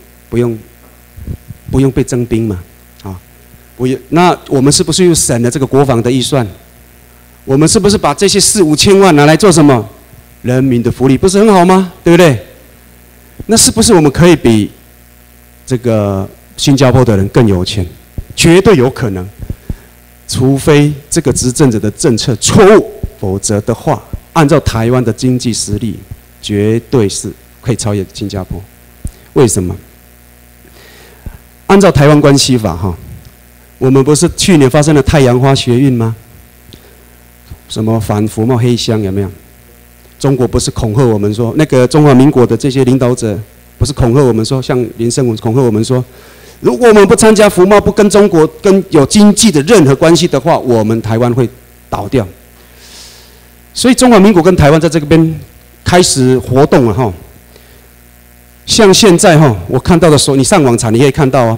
被征兵嘛，不用。那我们是不是又省了这个国防的预算？我们是不是把这些4、5千万拿来做什么？人民的福利，不是很好吗？对不对？那是不是我们可以比这个新加坡的人更有钱？绝对有可能，除非这个执政者的政策错误，否则的话，按照台湾的经济实力，绝对是可以超越新加坡。为什么？按照台湾关系法我们不是去年发生了太阳花学运吗？什么反服贸黑箱有没有？中国不是恐吓我们说，那个中华民国的这些领导者不是恐吓我们说，像林胜文恐吓我们说，如果我们不参加服贸，不跟中国跟有经济的任何关系的话，我们台湾会倒掉。所以中华民国跟台湾在这边开始活动了像现在我看到的时候，你上网查你可以看到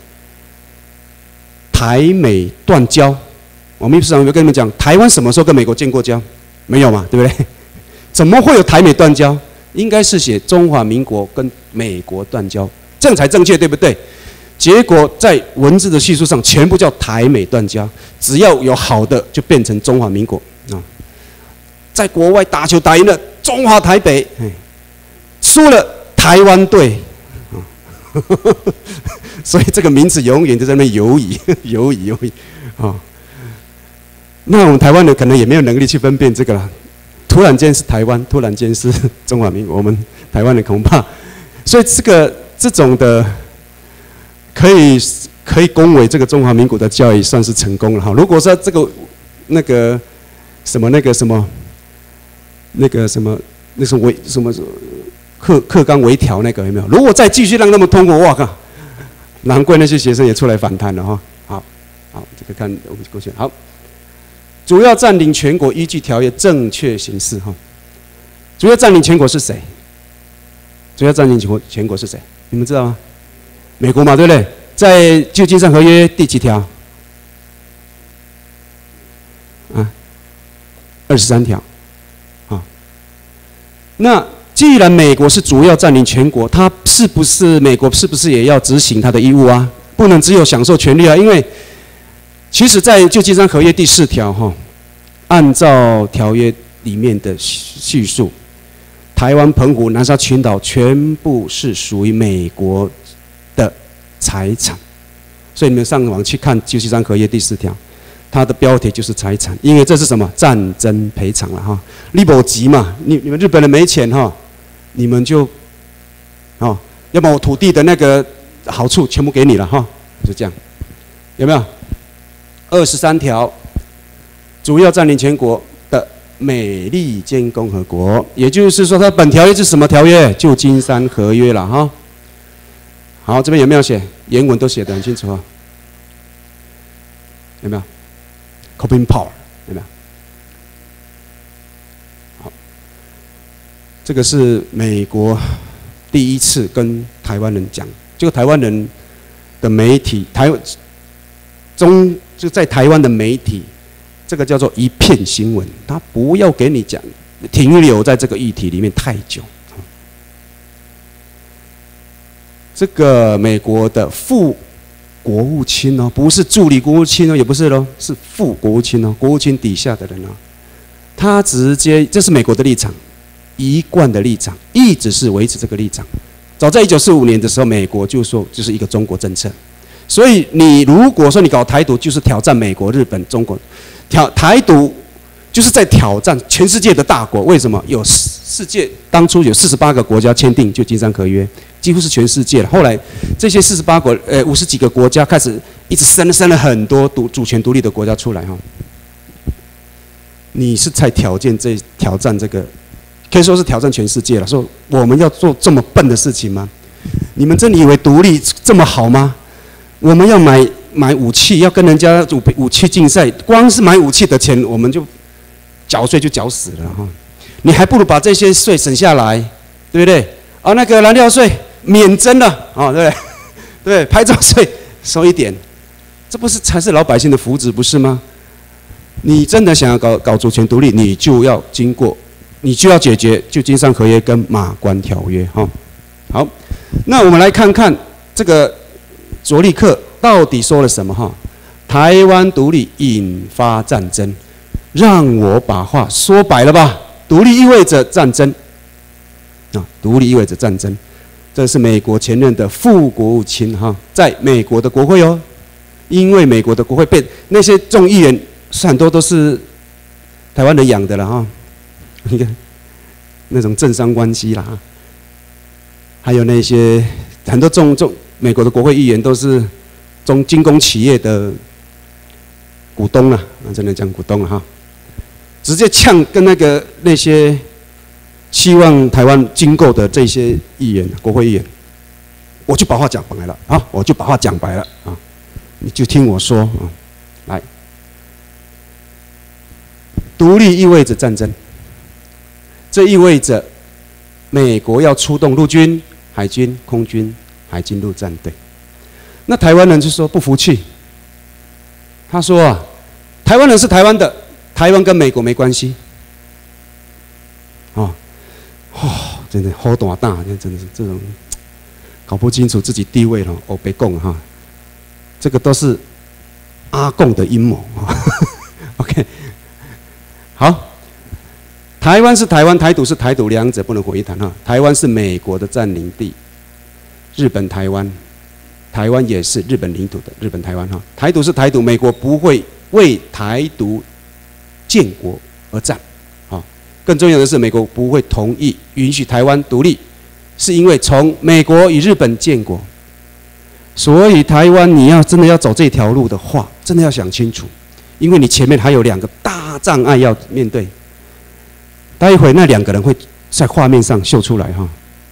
台美断交。我们秘书长有没有跟你们讲，台湾什么时候跟美国建过交？没有嘛，对不对？怎么会有台美断交？ 应该是写中华民国跟美国断交，这样才正确，对不对？结果在文字的叙述上，全部叫台美断交，只要有好的就变成中华民国啊。在国外打球打赢了，中华台北，输了台湾队啊。所以这个名字永远就在那边游移，游移啊。那我们台湾人可能也没有能力去分辨这个了。突然间是台湾，突然间是中华民国，我们台湾人恐怕，所以这种的可以恭维这个中华民国的教育算是成功了哈。如果说这个那个什么课纲微调那个有没有？如果再继续让他们通过，哇靠！难怪那些学生也出来反弹了哈。好，这个看我们过去好。主要占领全国，依据条约正确行事哈。主要占领全国是谁？主要占领全国是谁？你们知道吗？美国嘛，对不对？在旧金山合约第几条？23条。啊，那既然美国是主要占领全国，美国是不是也要执行他的义务啊？不能只有享受权利啊，因为其实，在旧金山合约第4条哈，按照条约里面的叙述，台湾、澎湖、南沙群岛全部是属于美国的财产，所以你们上网去看旧金山合约第4条，它的标题就是财产，因为这是什么战争赔偿了哈，你没急嘛，你们日本人没钱哈，你们就要把我土地的那个好处全部给你了哈，就这样，有没有？23条，主要占领全国的美利坚共和国，也就是说，它本条约是什么条约？旧金山合约了哈。好，这边有没有写？原文都写得很清楚啊。有没有 ？Coping power 有没有？好，这个是美国第一次跟台湾人讲，就台湾人的媒体，就在台湾的媒体，这个叫做一片新闻，他不要给你讲，停留在这个议题里面太久。这个美国的副国务卿哦，不是助理国务卿哦，也不是咯，是副国务卿哦，国务卿底下的人哦，他直接，这是美国的立场，一贯的立场，一直是维持这个立场。早在1945年的时候，美国就说就是一个中国政策。所以你如果说你搞台独，就是挑战美国、日本、中国，台独就是在挑战全世界的大国。为什么？有世界当初有48个国家签订旧金山合约，几乎是全世界了。后来这些48国，50几个国家开始一直生了很多主权独立的国家出来哈。你是在挑战这个，可以说是挑战全世界了。说我们要做这么笨的事情吗？你们真的以为独立这么好吗？我们要买武器，要跟人家武器竞赛，光是买武器的钱，我们就缴税就缴死了哈。你还不如把这些税省下来，对不对？啊，那个燃料税免征了啊，对不对？对，牌照税收一点，这不是才是老百姓的福祉，不是吗？你真的想要搞主权独立，你就要解决旧金山合约跟马关条约哈。好，那我们来看看这个佐利克到底说了什么哈？台湾独立引发战争，让我把话说白了吧。独立意味着战争啊，独立意味着战争。这是美国前任的副国务卿哈，在美国的国会哦，因为美国的国会被那些众议员很多都是台湾人养的了哈，你看那种政商关系啦，还有那些很多美国的国会议员都是军工企业的股东啊，真的讲股东了哈，直接呛跟那些希望台湾经购的这些议员、国会议员，我就把话讲白了啊！我就把话讲白了啊！你就听我说啊！来，独立意味着战争，这意味着美国要出动陆军、海军、空军、海军陆战队。那台湾人就说不服气，他说啊，台湾人是台湾的，台湾跟美国没关系。 真的好大大，真的是这种搞不清楚自己地位了，哦，别讲哈，这个都是阿共的阴谋啊。OK， 好，台湾是台湾，台独是台独，两者不能混为一谈哈。台湾是美国的占领地，日本台湾，台湾也是日本领土的日本台湾哈。台独是台独，美国不会为台独建国而战。更重要的是，美国不会同意允许台湾独立，是因为从美国与日本建国，所以台湾你要真的要走这条路的话，真的要想清楚，因为你前面还有2个大障碍要面对。待会那2个人会在画面上秀出来哈。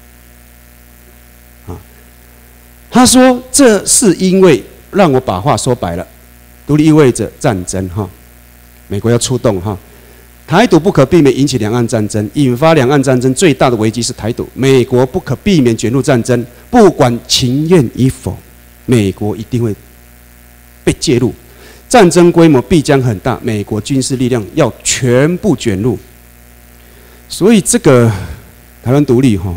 他说这是因为让我把话说白了，独立意味着战争哈，美国要出动哈。台独不可避免引起两岸战争，引发两岸战争最大的危机是台独。美国不可避免卷入战争，不管情愿与否，美国一定会被介入，战争规模必将很大，美国军事力量要全部卷入。所以这个台湾独立哈，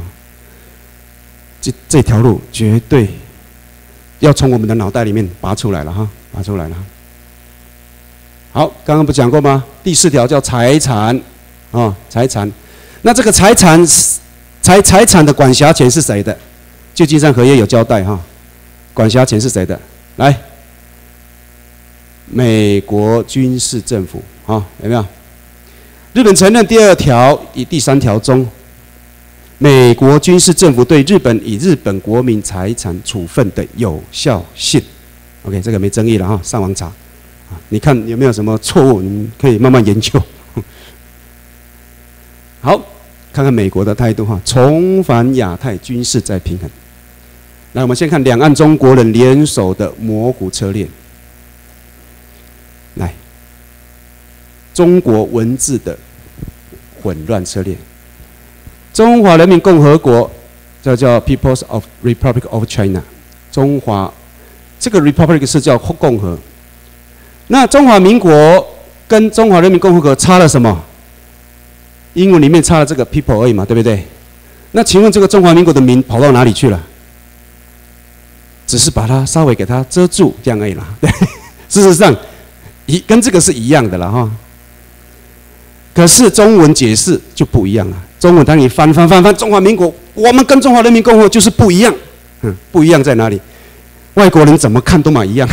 这条路绝对要从我们的脑袋里面拔出来了哈，拔出来了。好，刚刚不讲过吗？第4条叫财产，财产。那这个财产的管辖权是谁的？旧金山合约有交代哈，管辖权是谁的？来，美国军事政府啊，有没有？日本承认第2条与第3条中，美国军事政府对日本以日本国民财产处分的有效性。OK， 这个没争议了哈，上网查。你看有没有什么错误？你可以慢慢研究。好，看看美国的态度哈，重返亚太军事再平衡。来，我们先看两岸中国人联手的模糊策略。来，中国文字的混乱策略。中华人民共和国，这叫 People's of Republic of China。中华这个 Republic 是叫共和。那中华民国跟中华人民共和国差了什么？英文里面差了这个 people 而已嘛，对不对？那请问这个中华民国的民跑到哪里去了？只是把它稍微给它遮住，这样而已啦。对，事实上跟这个是一样的啦哈。可是中文解释就不一样了。中文当你翻中华民国，我们跟中华人民共和国就是不一样。不一样在哪里？外国人怎么看都嘛一样。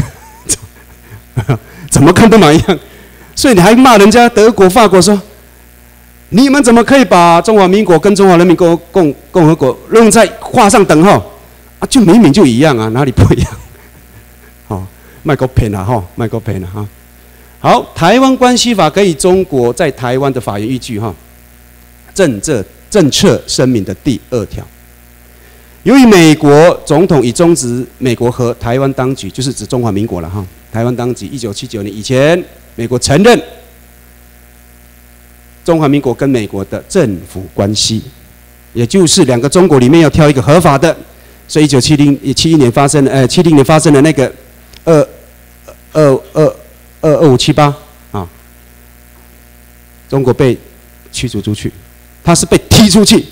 怎么看都嘛一样，所以你还骂人家德国、法国说，你们怎么可以把中华民国跟中华人民共和国弄在画上等号啊？就明明就一样啊，哪里不一样？好，卖个骗啊哈，卖个骗啊哈。好，台湾关系法给予中国在台湾的法源依据哈，政策声明的第2条。由于美国总统已终止美国和台湾当局，就是指中华民国了哈。台湾当局1979年以前，美国承认中华民国跟美国的政府关系，也就是2个中国里面要挑一个合法的。所以1971年发生的，70年发生的那个2578啊，中国被驱逐出去，他是被踢出去，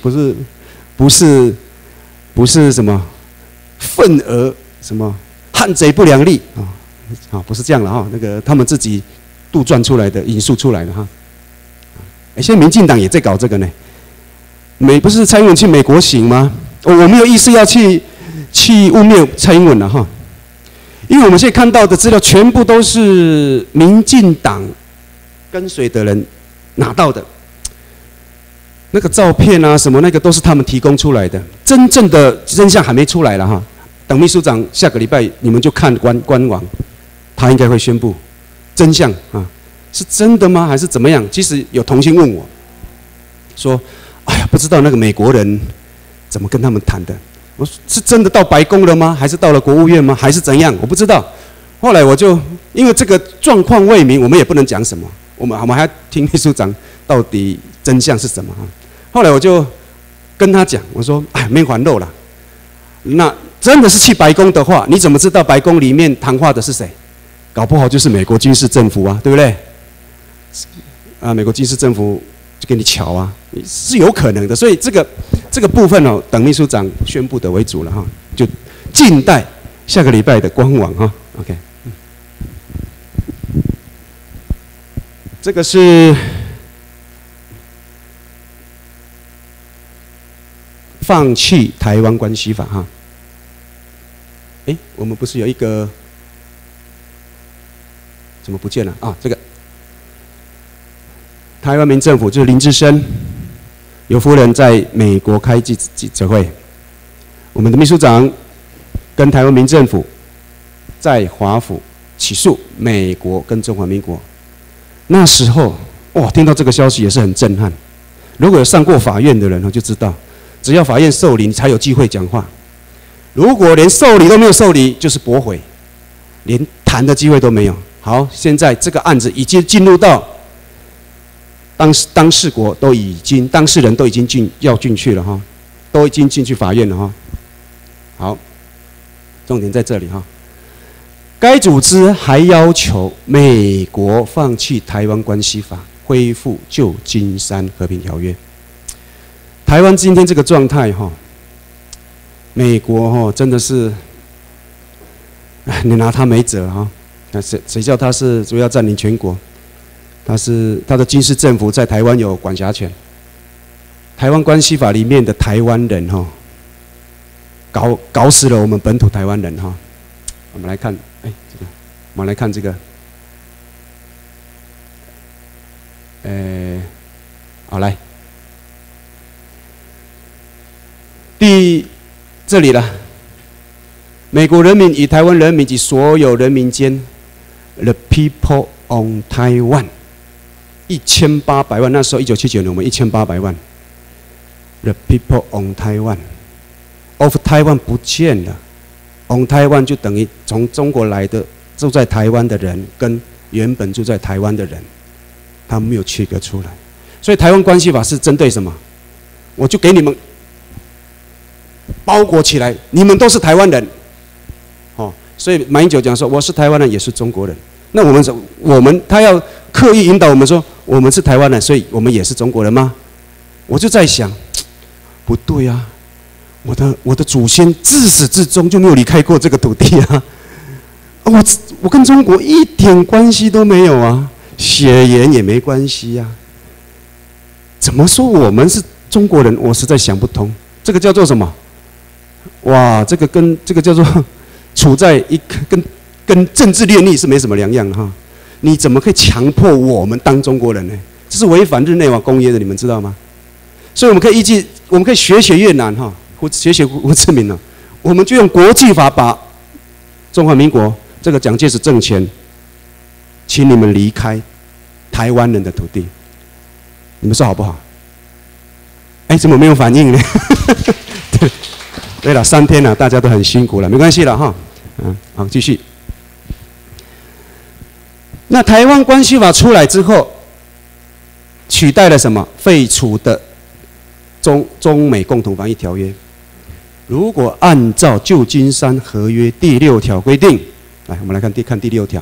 不是什么愤而什么汉贼不两立啊，不是这样了哈，那个他们自己杜撰出来的、引述出来的哈。现在民进党也在搞这个呢，不是蔡英文去美国行吗？我没有意思要去污蔑蔡英文了哈，因为我们现在看到的资料全部都是民进党跟随的人拿到的。那个照片啊，什么那个都是他们提供出来的，真正的真相还没出来了哈。等秘书长下个礼拜你们就看官网，他应该会宣布真相啊，是真的吗？还是怎么样？其实有同性问我，说：“哎呀，不知道那个美国人怎么跟他们谈的？”我说：“是真的到白宫了吗？还是到了国务院吗？还是怎样？我不知道。”后来我就因为这个状况未明，我们也不能讲什么，我们还要听秘书长到底真相是什么啊？后来我就跟他讲，我说：“哎，没还漏了。那真的是去白宫的话，你怎么知道白宫里面谈话的是谁？搞不好就是美国军事政府啊，对不对？啊，美国军事政府就跟你瞧啊，是有可能的。所以这个这个部分哦，等秘书长宣布的为主了哈，就静待下个礼拜的官网哈。OK， 这个是放弃台湾关系法哈。我们不是有一个怎么不见了啊？这个台湾民政府就是林志深有夫人在美国开记者会，我们的秘书长跟台湾民政府在华府起诉美国跟中华民国。那时候哇，听到这个消息也是很震撼。如果有上过法院的人就知道，只要法院受理，你才有机会讲话。如果连受理都没有受理，就是驳回，连谈的机会都没有。好，现在这个案子已经进入到当事国都已经当事人都已经要进去了哈，都已经进去法院了哈。好，重点在这里哈。该组织还要求美国放弃台湾关系法，恢复旧金山和平条约。台湾今天这个状态哈。美国真的是，你拿他没辙哈。那谁叫他是主要占领全国？他的军事政府在台湾有管辖权。台湾关系法里面的台湾人搞死了我们本土台湾人哈。我们来看，这个，我们来看这个，好来，这里了，美国人民与台湾人民及所有人民间 ，The people on Taiwan， 1800万，那时候1979年我们1800万 ，The people on Taiwan，of Taiwan 不见了 ，on Taiwan 就等于从中国来的住在台湾的人跟原本住在台湾的人，他没有区隔出来，所以台湾关系法是针对什么？我就给你们。包裹起来，你们都是台湾人，所以马英九讲说我是台湾人，也是中国人。那他要刻意引导我们说我们是台湾人，所以我们也是中国人吗？我就在想，不对啊，我的祖先自始至终就没有离开过这个土地啊，我跟中国一点关系都没有啊，血缘也没关系啊，怎么说我们是中国人？我实在想不通，这个叫做什么？哇，这个跟这个叫做处在一个跟政治掠逆是没什么两样的哈。你怎么可以强迫我们当中国人呢？这是违反日内瓦公约的，你们知道吗？所以我们可以学越南哈，学胡志明了，我们就用国际法把中华民国这个蒋介石政权，请你们离开台湾人的土地，你们说好不好？怎么没有反应呢？对了，3天了，大家都很辛苦了，没关系了哈。好，继续。那台湾关系法出来之后，取代了什么？废除的中美共同防疫条约。如果按照旧金山合约第6条规定，来，我们来看第6条，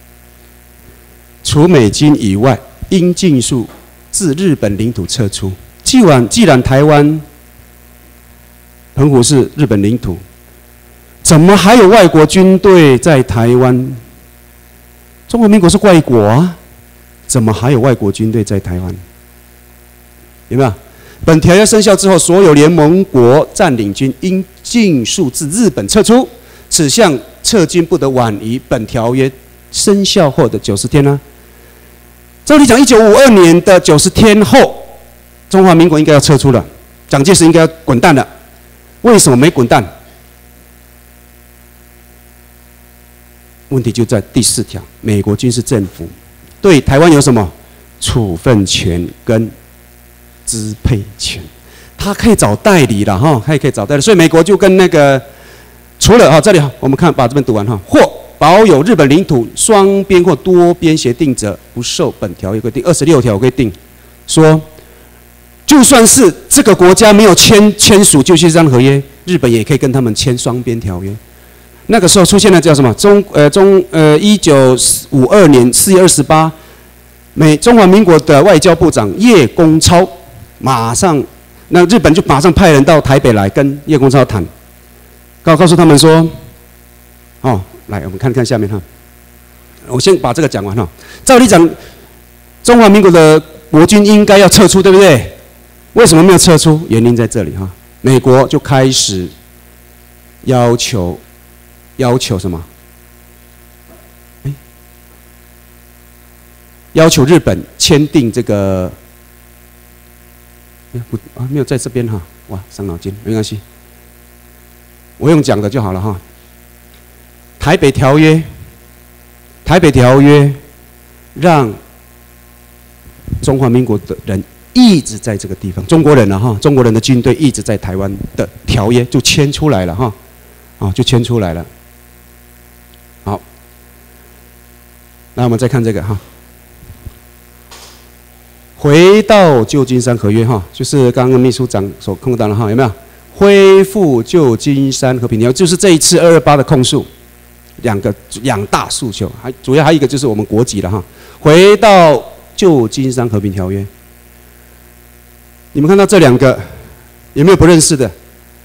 除美军以外，应尽数自日本领土撤出。既然台湾澎湖是日本领土，怎么还有外国军队在台湾？中华民国是外国啊，怎么还有外国军队在台湾？有没有？本条约生效之后，所有联盟国占领军应尽数自日本撤出，此项撤军不得晚于本条约生效后的90天啊。照理讲，1952年的90天后，中华民国应该要撤出了，蒋介石应该要滚蛋了。为什么没滚蛋？问题就在第4条，美国军事政府对台湾有什么处分权跟支配权？他可以找代理了哈，他也可以找代理，所以美国就跟那个除了这里我们看把这边读完哈，或保有日本领土双边或多边协定者，不受本条约规定。26条规定说，就算是这个国家没有签署旧金山合约，日本也可以跟他们签双边条约。那个时候出现了叫什么1952年4月28，中华民国的外交部长叶公超马上那日本就马上派人到台北来跟叶公超谈，告诉他们说，哦，来我们看看下面哈，我先把这个讲完哈。照理讲，中华民国的国军应该要撤出，对不对？为什么没有撤出？原因在这里哈，美国就开始要求什么？要求日本签订这个，没有在这边哈，哇，伤脑筋，没关系，我用讲的就好了哈。台北条约让中华民国的人一直在这个地方，中国人了哈，中国人的军队一直在台湾的条约就签出来了哈，就签出来了。好，那我们再看这个哈。回到旧金山合约哈，就是刚刚秘书长所控到的哈，有没有？恢复旧金山和平条约，就是这一次228的控诉，两大诉求，主要还有一个就是我们国籍了哈。回到旧金山和平条约，你们看到这两个有没有不认识的？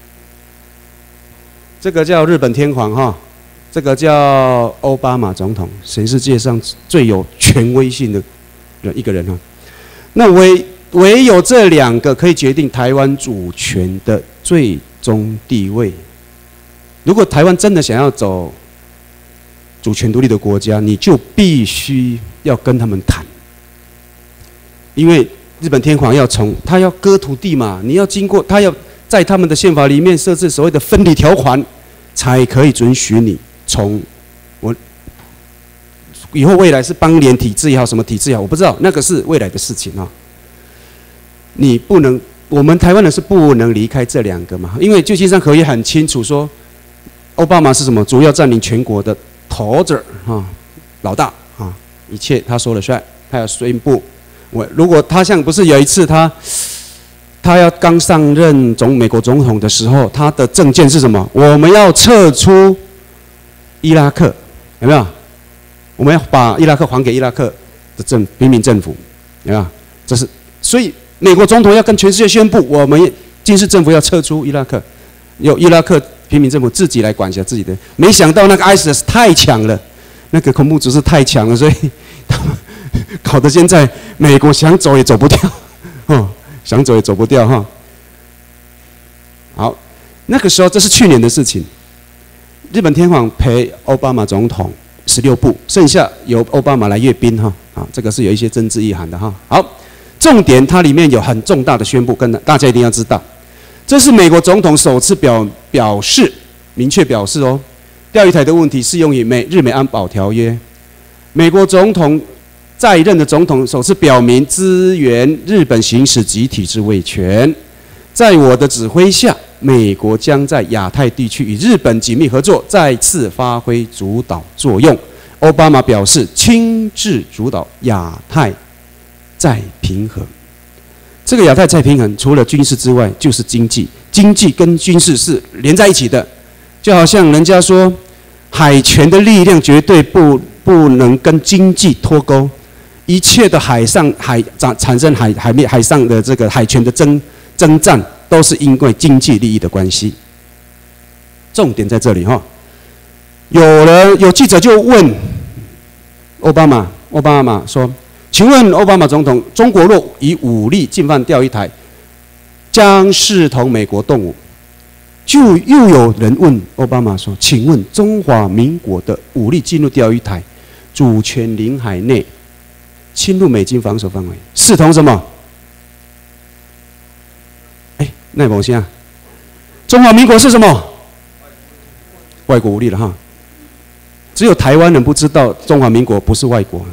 这个叫日本天皇哈，这个叫奥巴马总统，全世界上最有权威性的一个人哈。那唯有这两个可以决定台湾主权的最终地位。如果台湾真的想要走主权独立的国家，你就必须要跟他们谈，因为日本天皇他要割土地嘛，你要经过他要在他们的宪法里面设置所谓的分离条款，才可以准许你从以后未来是邦联体制也好，什么体制也好，我不知道，那个是未来的事情啊。你不能，我们台湾人是不能离开这两个嘛，因为旧金山合约很清楚说，奥巴马是什么？主要占领全国的头子啊，老大啊，一切他说了算，他要宣布。如果他不是有一次他要刚上任美国总统的时候，他的政见是什么？我们要撤出伊拉克，有没有？我们要把伊拉克还给伊拉克的平民政府，有没有？这是所以美国总统要跟全世界宣布，我们军事政府要撤出伊拉克，由伊拉克平民政府自己来管辖自己的。没想到那个 ISIS 太强了，那个恐怖组织太强了，所以他们搞得现在美国想走也走不掉，想走也走不掉哈。好，那个时候这是去年的事情，日本天皇陪奥巴马总统16步，剩下由奥巴马来阅兵哈。这个是有一些政治意涵的哈。好，重点它里面有很重大的宣布，跟大家一定要知道，这是美国总统首次明确表示哦，钓鱼台的问题适用于日美安保条约。美国总统在任的总统首次表明支援日本行使集体自卫权，在我的指挥下，美国将在亚太地区与日本紧密合作，再次发挥主导作用。奥巴马表示，亲自主导亚太再平衡。这个亚太再平衡，除了军事之外，就是经济。经济跟军事是连在一起的，就好像人家说，海权的力量绝对不能跟经济脱钩。一切的产生海上的这个海权的征战，都是因为经济利益的关系。重点在这里哈。有记者就问奥巴马说：“请问奥巴马总统，中国若以武力进犯钓鱼台，将视同美国动武？”就又有人问奥巴马说：“请问中华民国的武力进入钓鱼台主权领海内，侵入美军防守范围，视同什么？”那某些中华民国是什么？外国武力了哈。只有台湾人不知道中华民国不是外国，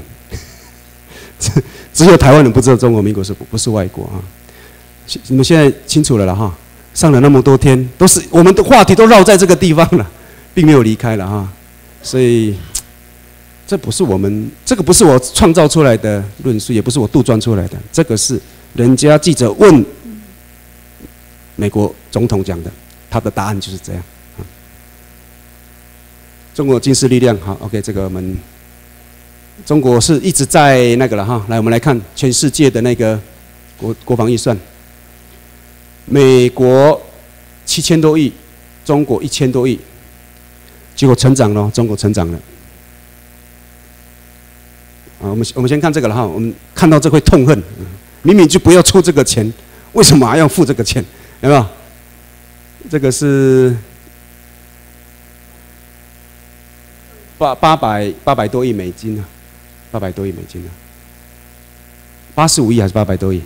只有台湾人不知道中华民国不是外国啊。你们现在清楚了啦哈。上了那么多天，都是我们的话题都绕在这个地方了，并没有离开了哈。所以这个不是我创造出来的论述，也不是我杜撰出来的，这个是人家记者问美国总统讲的，他的答案就是这样。中国军事力量，好 ，OK， 这个我们中国是一直在那个了哈。来，我们来看全世界的那个国防预算。 美国7000多亿，中国1000多亿，结果成长了，中国成长了。啊，我们先看这个了哈，我们看到这会痛恨，明明就不要出这个钱，为什么还要付这个钱？有没有？这个是800多亿美金啊，800多亿美金啊，85亿还是800多亿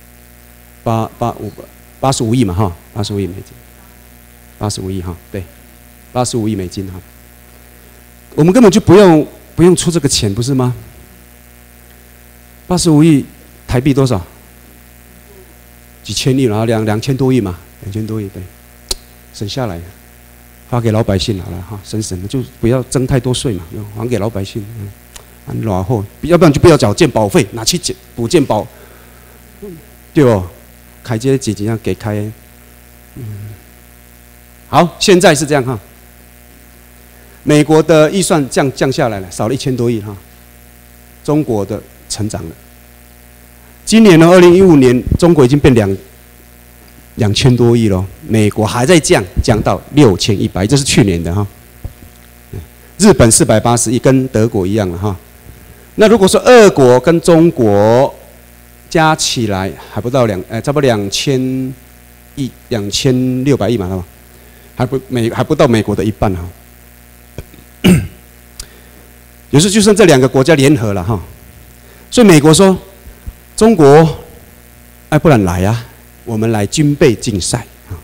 ？85亿嘛哈，85亿美金，85亿哈，对，85亿美金哈。我们根本就不用出这个钱，不是吗？85亿台币多少？几千亿，然后2000多亿嘛，2000多亿，对，省下来，发给老百姓好了哈，省就不要征太多税嘛，还给老百姓，然后要不然就不要缴健保费，拿去补健保，对哦，开这些几样给开，好，现在是这样哈，美国的预算降下来了，少了1000多亿哈，中国的成长了。今年呢，2015年，中国已经变2000多亿了，美国还在降到6100亿，这是去年的哈。日本480亿，跟德国一样了哈。那如果说俄国跟中国加起来还不到差不多2000亿，2600亿嘛，哈，还不到美国的一半哈。有时就剩这2个国家联合了哈，所以美国说。中国，不然来啊！我们来军备竞赛啊！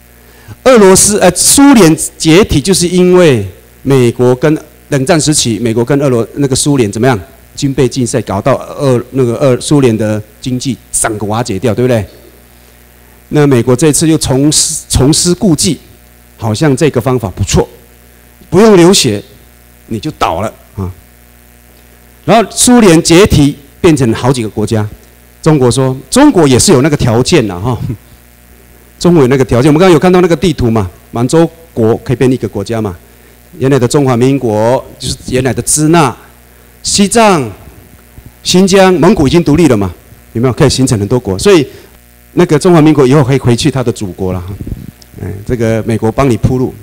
苏联解体就是因为美国跟冷战时期，美国跟苏联怎么样？军备竞赛搞到苏联的经济整个瓦解掉，对不对？那美国这次又重施故技，好像这个方法不错，不用流血你就倒了啊！然后苏联解体。变成好几个国家，中国说中国也是有那个条件的哈，中国有那个条件。我们刚刚有看到那个地图嘛，满洲国可以变一个国家嘛，原来的中华民国就是原来的支那、西藏、新疆、蒙古已经独立了嘛，有没有可以形成很多国？所以那个中华民国以后可以回去他的祖国了哈，这个美国帮你铺路。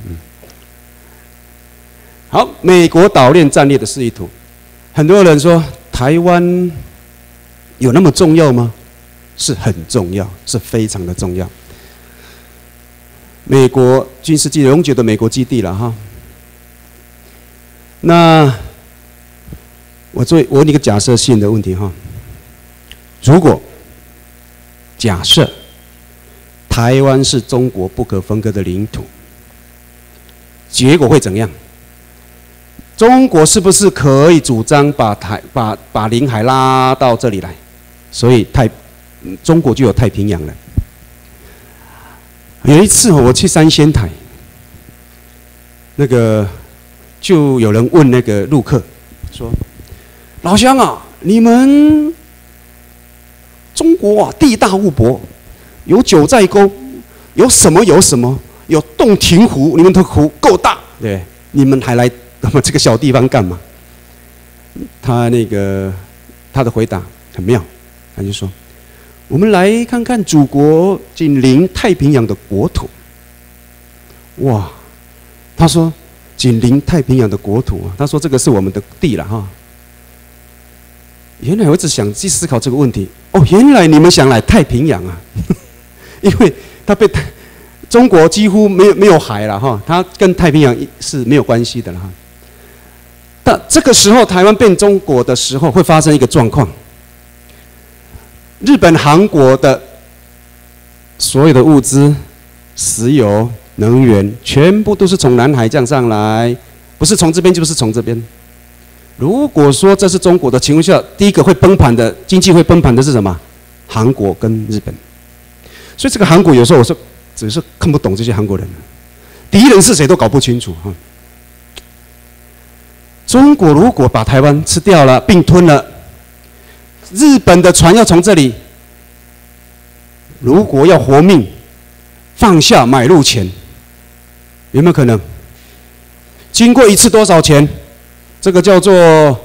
好，美国岛链战略的示意图，很多人说台湾。有那么重要吗？是很重要，是非常的重要。美国军事基地，永久的美国基地了哈。那我问你一个假设性的问题哈，如果假设台湾是中国不可分割的领土，结果会怎样？中国是不是可以主张把领海拉到这里来？所以中国就有太平洋了。有一次我去三仙台，就有人问那个陆客说：“老乡啊，你们中国啊地大物博，有九寨沟，有什么，有洞庭湖，你们的湖够大，对，你们还来我们这个小地方干嘛？”他的回答很妙。他就说：“我们来看看祖国紧邻太平洋的国土。”哇，他说紧邻太平洋的国土啊，他说这个是我们的地了哈。原来我一直想去思考这个问题，原来你们想来太平洋啊，因为他被中国几乎没有海了哈，它跟太平洋是没有关系的了哈。但这个时候台湾变中国的时候，会发生一个状况。日本、韩国的所有的物资、石油、能源，全部都是从南海降上来，不是从这边就是从这边。如果说这是中国的情况下，第一个会崩盘的经济会崩盘的是什么？韩国跟日本。所以这个韩国有时候我说只是看不懂这些韩国人，敌人是谁都搞不清楚哈。中国如果把台湾吃掉了、并吞了。日本的船要从这里，如果要活命，放下买路钱，有没有可能？经过一次多少钱？这个叫做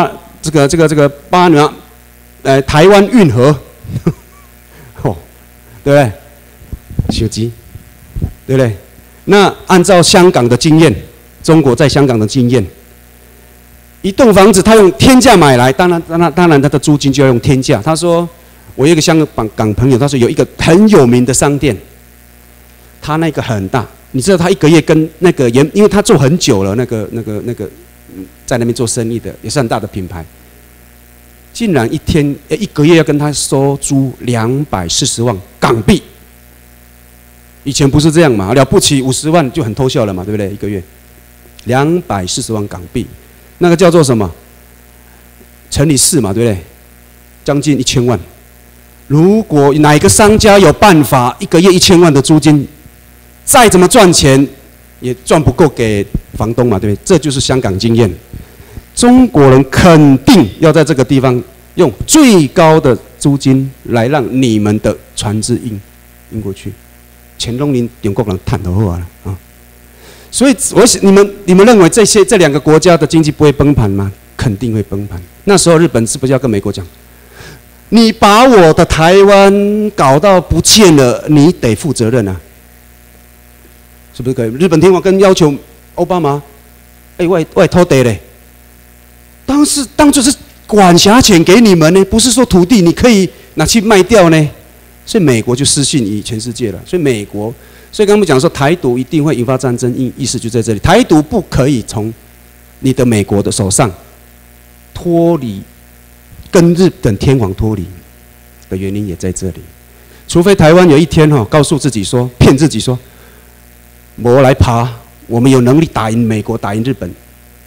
巴拿台湾运河， 对不对？手机，对不对？那按照香港的经验，中国在香港的经验，一栋房子他用天价买来，当然他的租金就要用天价。他说，我有一个香港朋友，他说有一个很有名的商店，他那个很大，你知道他一个月跟那个因为他做很久了，那个在那边做生意的也是很大的品牌，竟然一个月要跟他收租240万港币。以前不是这样嘛，了不起50万就很偷笑了嘛，对不对？一个月240万港币，那个叫做什么？乘以4嘛，对不对？将近1000万。如果哪个商家有办法一个月1000万的租金，再怎么赚钱也赚不够给房东嘛，对不对？这就是香港经验。中国人肯定要在这个地方用最高的租金来让你们的船只运过去。钱拢恁中国人赚就好了啊！所以你们认为这两个国家的经济不会崩盘吗？肯定会崩盘。那时候日本是不是要跟美国讲，你把我的台湾搞到不见了，你得负责任啊？是不是可以？日本天皇跟要求奥巴马，外偷地嘞，当作是管辖权给你们呢，不是说土地你可以拿去卖掉呢。所以美国就失信于全世界了。所以刚刚我们讲说台独一定会引发战争，意思就在这里。台独不可以从你的美国的手上脱离，跟日本天皇脱离的原因也在这里。除非台湾有一天告诉自己说，骗自己说，我来爬，我们有能力打赢美国，打赢日本。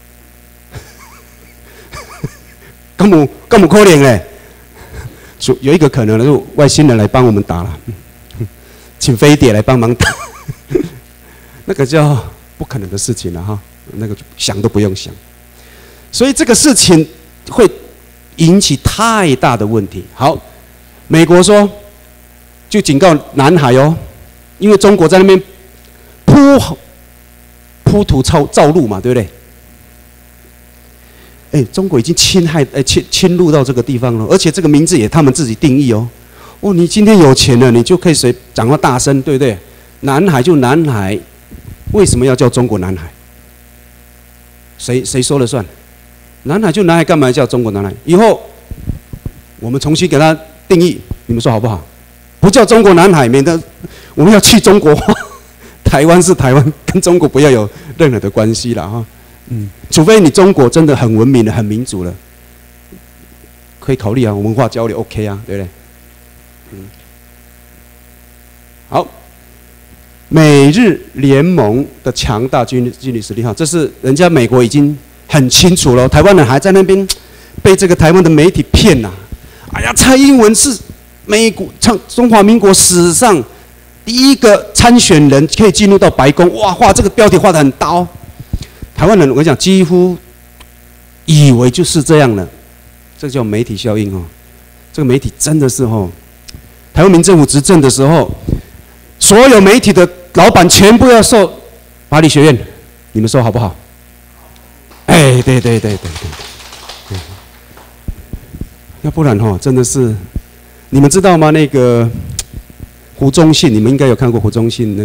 根本可能嘞。有一个可能是外星人来帮我们打了，请飞碟来帮忙打，那个叫不可能的事情了哈，那个想都不用想。所以这个事情会引起太大的问题。好，美国说就警告南海哦，因为中国在那边铺土造路嘛，对不对？中国已经侵入到这个地方了，而且这个名字也他们自己定义哦。你今天有钱了，你就可以讲话大声，对不对？南海就南海，为什么要叫中国南海？谁说了算？南海就南海，干嘛叫中国南海？以后我们重新给它定义，你们说好不好？不叫中国南海，免得我们要去中国化。台湾是台湾，跟中国不要有任何的关系了哈。除非你中国真的很文明了、很民主了，可以考虑啊，文化交流 OK 啊，对不对？好，美日联盟的强大军力实力哈，这是人家美国已经很清楚了，台湾人还在那边被这个台湾的媒体骗呐。哎呀，蔡英文是中华民国史上第一个参选人可以进入到白宫，哇，这个标题画得很大哦。台湾人我跟你讲，几乎以为就是这样了，这叫媒体效应哦。这个媒体真的是台湾民政府执政的时候，所有媒体的老板全部要受法理学院，你们说好不好？对，要不然真的是，你们知道吗？那个胡忠信，你们应该有看过胡忠信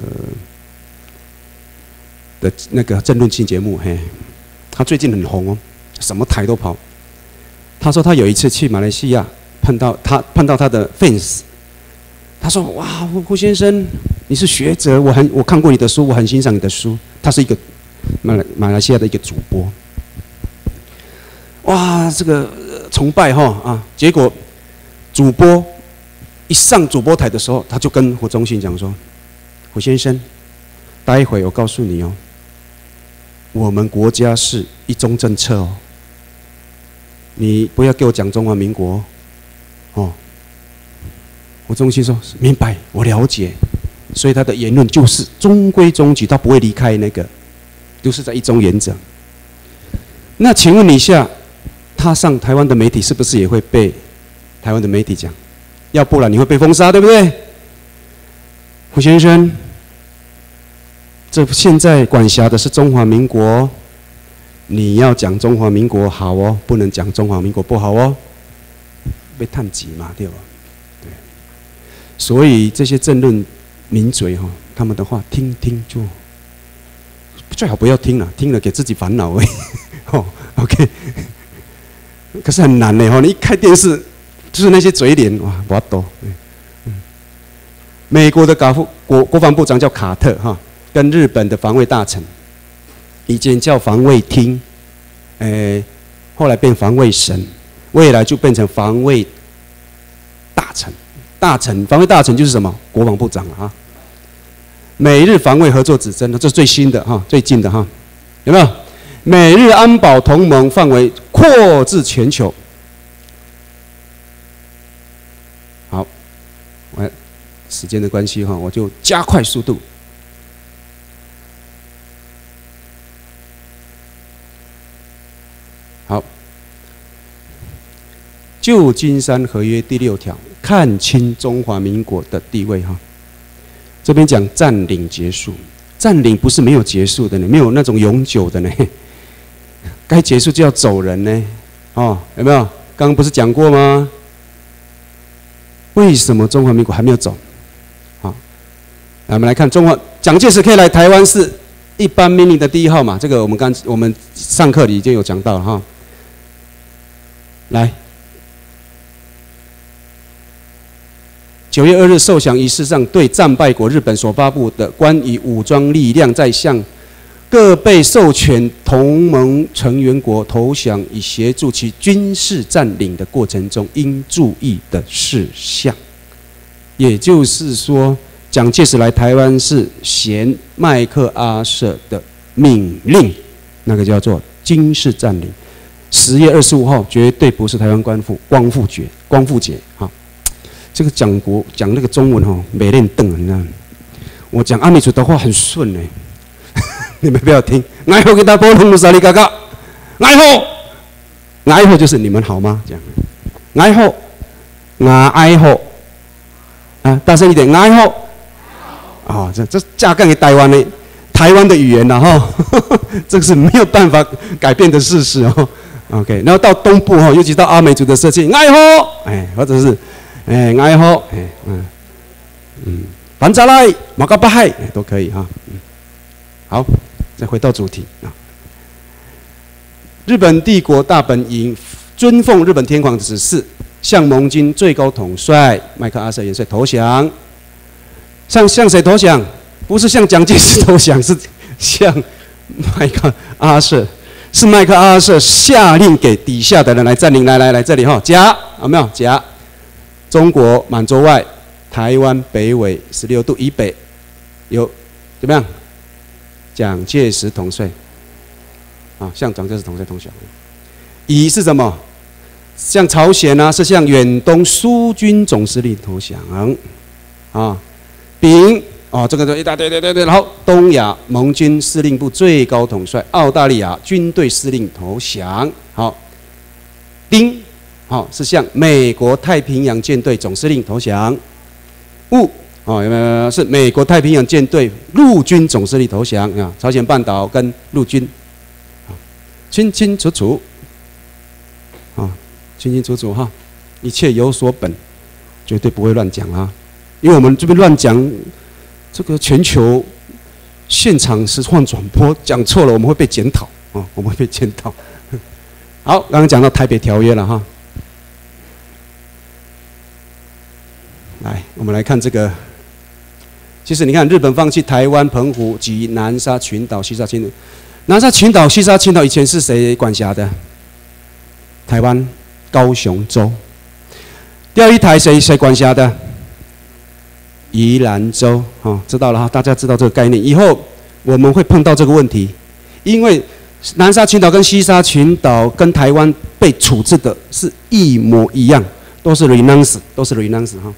那个政论性节目，他最近很红哦，什么台都跑。他说他有一次去马来西亚碰到他的 fans， 他说：“哇，胡先生，你是学者，我看过你的书，我很欣赏你的书。”他是一个马来西亚的一个主播，哇，这个崇拜结果主播一上主播台的时候，他就跟胡忠信讲说：“胡先生，待会我告诉你哦。”我们国家是一中政策哦，你不要给我讲中华民国哦。胡忠信说：“明白，我了解。”所以他的言论就是中规中矩，他不会离开那个，就是在一中原则。那请问一下，他上台湾的媒体是不是也会被台湾的媒体讲？要不然你会被封杀，对不对？胡先生。这现在管辖的是中华民国，你要讲中华民国好哦，不能讲中华民国不好哦，被探级嘛，对吧？对。 所以这些政论名嘴哈，他们的话听听就最好不要听了，听了给自己烦恼而已。哦 ，OK。可是很难呢哈，你一开电视就是那些嘴脸哇，不多。美国的国防部长叫卡特哈，跟日本的防卫大臣，以前叫防卫厅，后来变防卫省，未来就变成防卫大臣。防卫大臣就是什么？国防部长了哈。美日防卫合作指针，这是最新的哈，最近的哈，有没有？美日安保同盟范围扩至全球。好，时间的关系哈，我就加快速度。好，旧金山合约第6条，看清中华民国的地位哈。这边讲占领结束，占领不是没有结束的呢，没有那种永久的呢。该结束就要走人呢，哦，有没有？刚刚不是讲过吗？为什么中华民国还没有走？好，来我们来看蒋介石可以来台湾是一般命令的第1号嘛，这个我们上课里已经有讲到了哈。来，9月2日受降仪式上，对战败国日本所发布的关于武装力量在向各被授权同盟成员国投降以协助其军事占领的过程中应注意的事项，也就是说，蒋介石来台湾是衔麦克阿瑟的命令，那个叫做军事占领。10月25号绝对不是台湾光复节哈。这个讲那个中文哈，没练瞪，你知道吗？我讲阿美族的话很顺哎。你们不要听，爱好给他波隆鲁萨利嘎嘎，爱好就是你们好吗？这样，爱好，啊，大声一点，爱好，啊，这架杠给台湾的语言了哈，这个是没有办法改变的事实哦。OK， 然后到东部哈，尤其到阿美族的社区，爱好，或者是爱好，反扎来马嘎巴海都可以哈。好，再回到主题啊。日本帝国大本营遵奉日本天皇指示，向盟军最高统帅麦克阿瑟元帅投降。向谁投降？不是向蒋介石投降，是向麦克阿瑟。是麦克阿瑟下令给底下的人来占领，来这里哈，甲有没有？甲，中国满洲外，台湾北纬16度以北，有怎么样？蒋介石统帅，啊，向蒋介石统帅投降。乙是什么？向朝鲜啊，是向远东苏军总司令投降。啊，丙哦，这个一大堆，然后东亚盟军司令部最高统帅澳大利亚军队司令投降。好，丁，好，是向美国太平洋舰队总司令投降。戊。哦，有没有？是美国太平洋舰队陆军总司令投降啊，朝鲜半岛跟陆军，清清楚楚，啊，清清楚楚哈，一切有所本，绝对不会乱讲啊，因为我们这边乱讲，这个全球现场实况转播讲错了，我们会被检讨啊，我们会被检讨。好，刚刚讲到台北条约了哈，来，我们来看这个。其实你看，日本放弃台湾、澎湖及南沙群岛、西沙群岛。南沙群岛、西沙群岛以前是谁管辖的？台湾高雄州。钓鱼台谁管辖的？宜兰州。哦，知道了哈，大家知道这个概念。以后我们会碰到这个问题，因为南沙群岛跟西沙群岛跟台湾被处置的是一模一样，都是 renounce 哈。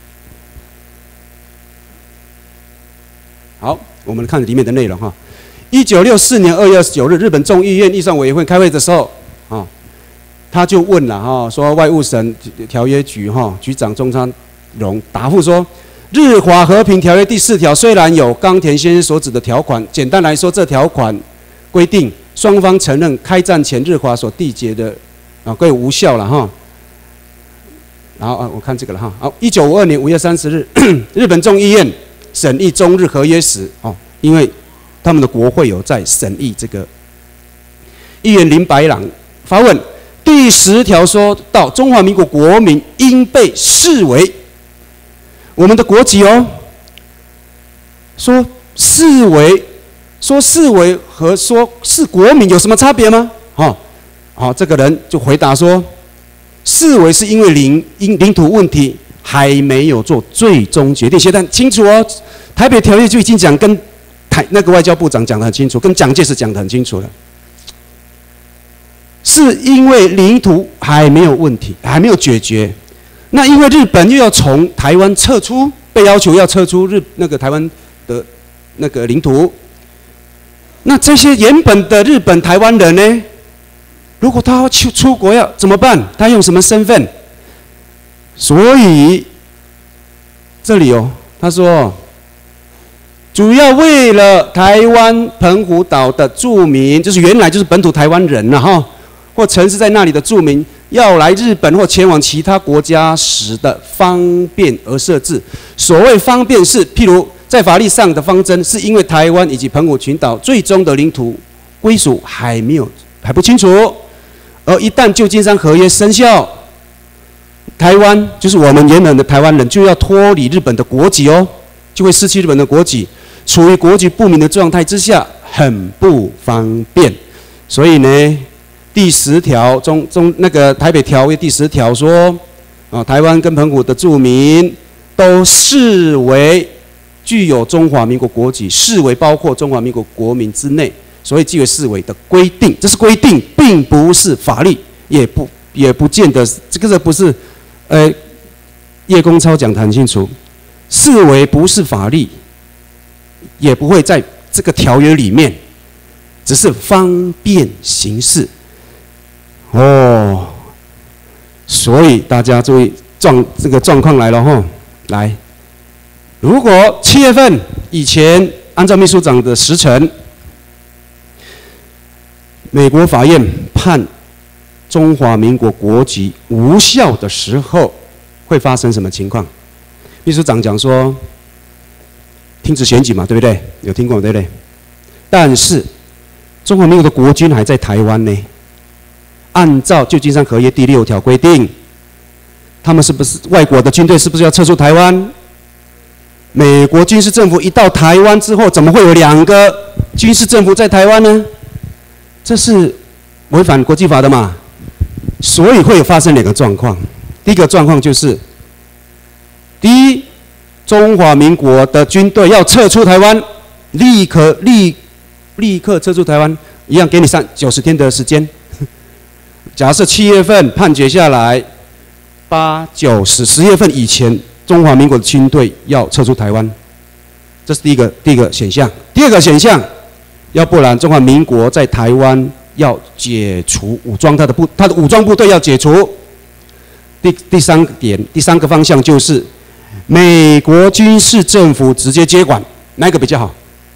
好，我们看里面的内容哈。1964年2月29日，日本众议院预算委员会开会的时候，啊，他就问了哈，说外务省条约局哈局长中山荣答复说，日华和平条约第4条虽然有冈田先生所指的条款，简单来说，这条款规定双方承认开战前日华所缔结的归无效了哈。 然后我看这个了哈。好，1952年5月30日，日本众议院审议中日合约时，因为他们的国会有在审议这个，议员林白朗发问，第10条说到中华民国国民应被视为我们的国籍说视为和说是国民有什么差别吗？这个人就回答说，视为是因为领土问题还没有做最终决定。现在清楚台北条约就已经讲，跟那个外交部长讲得很清楚，跟蒋介石讲得很清楚了，是因为领土还没有问题，还没有解决。那因为日本又要从台湾撤出，被要求要撤出台湾的那个领土，那这些原本的日本台湾人呢？如果他要出国要怎么办？他用什么身份？所以这里他说，主要为了台湾澎湖岛的住民，就是原来就是本土台湾人或城市在那里的住民，要来日本或前往其他国家时的方便而设置。所谓方便是，譬如在法律上的方针，是因为台湾以及澎湖群岛最终的领土归属还不清楚。而一旦旧金山合约生效，台湾就是我们原本的台湾人就要脱离日本的国籍就会失去日本的国籍，处于国籍不明的状态之下，很不方便。所以呢，第10条那个台北条约第10条说，台湾跟澎湖的住民都视为具有中华民国国籍，视为包括中华民国国民之内。所以即为视为的规定，这是规定，并不是法律，也不见得这个不是，叶公超讲得很清楚，视为不是法律，也不会在这个条约里面，只是方便行事。所以大家注意这个状况来了来，如果7月份以前，按照秘书长的时程，美国法院判中华民国国籍无效的时候，会发生什么情况？秘书长讲说，停止选举嘛，对不对？有听过对不对？但是中华民国的国军还在台湾呢。按照旧金山合约第6条规定，他们是不是外国的军队是不是要撤出台湾？美国军事政府一到台湾之后，怎么会有2个军事政府在台湾呢？这是违反国际法的嘛？所以会发生2个状况。第一个状况就是，第一，中华民国的军队要撤出台湾，立刻撤出台湾，一样给你90天的时间。假设7月份判决下来，8、9、10月份以前，中华民国的军队要撤出台湾，这是第一个选项。第2个选项，要不然中华民国在台湾要解除武装，他的武装部队要解除。第三个方向就是美国军事政府直接接管，哪一个比较好？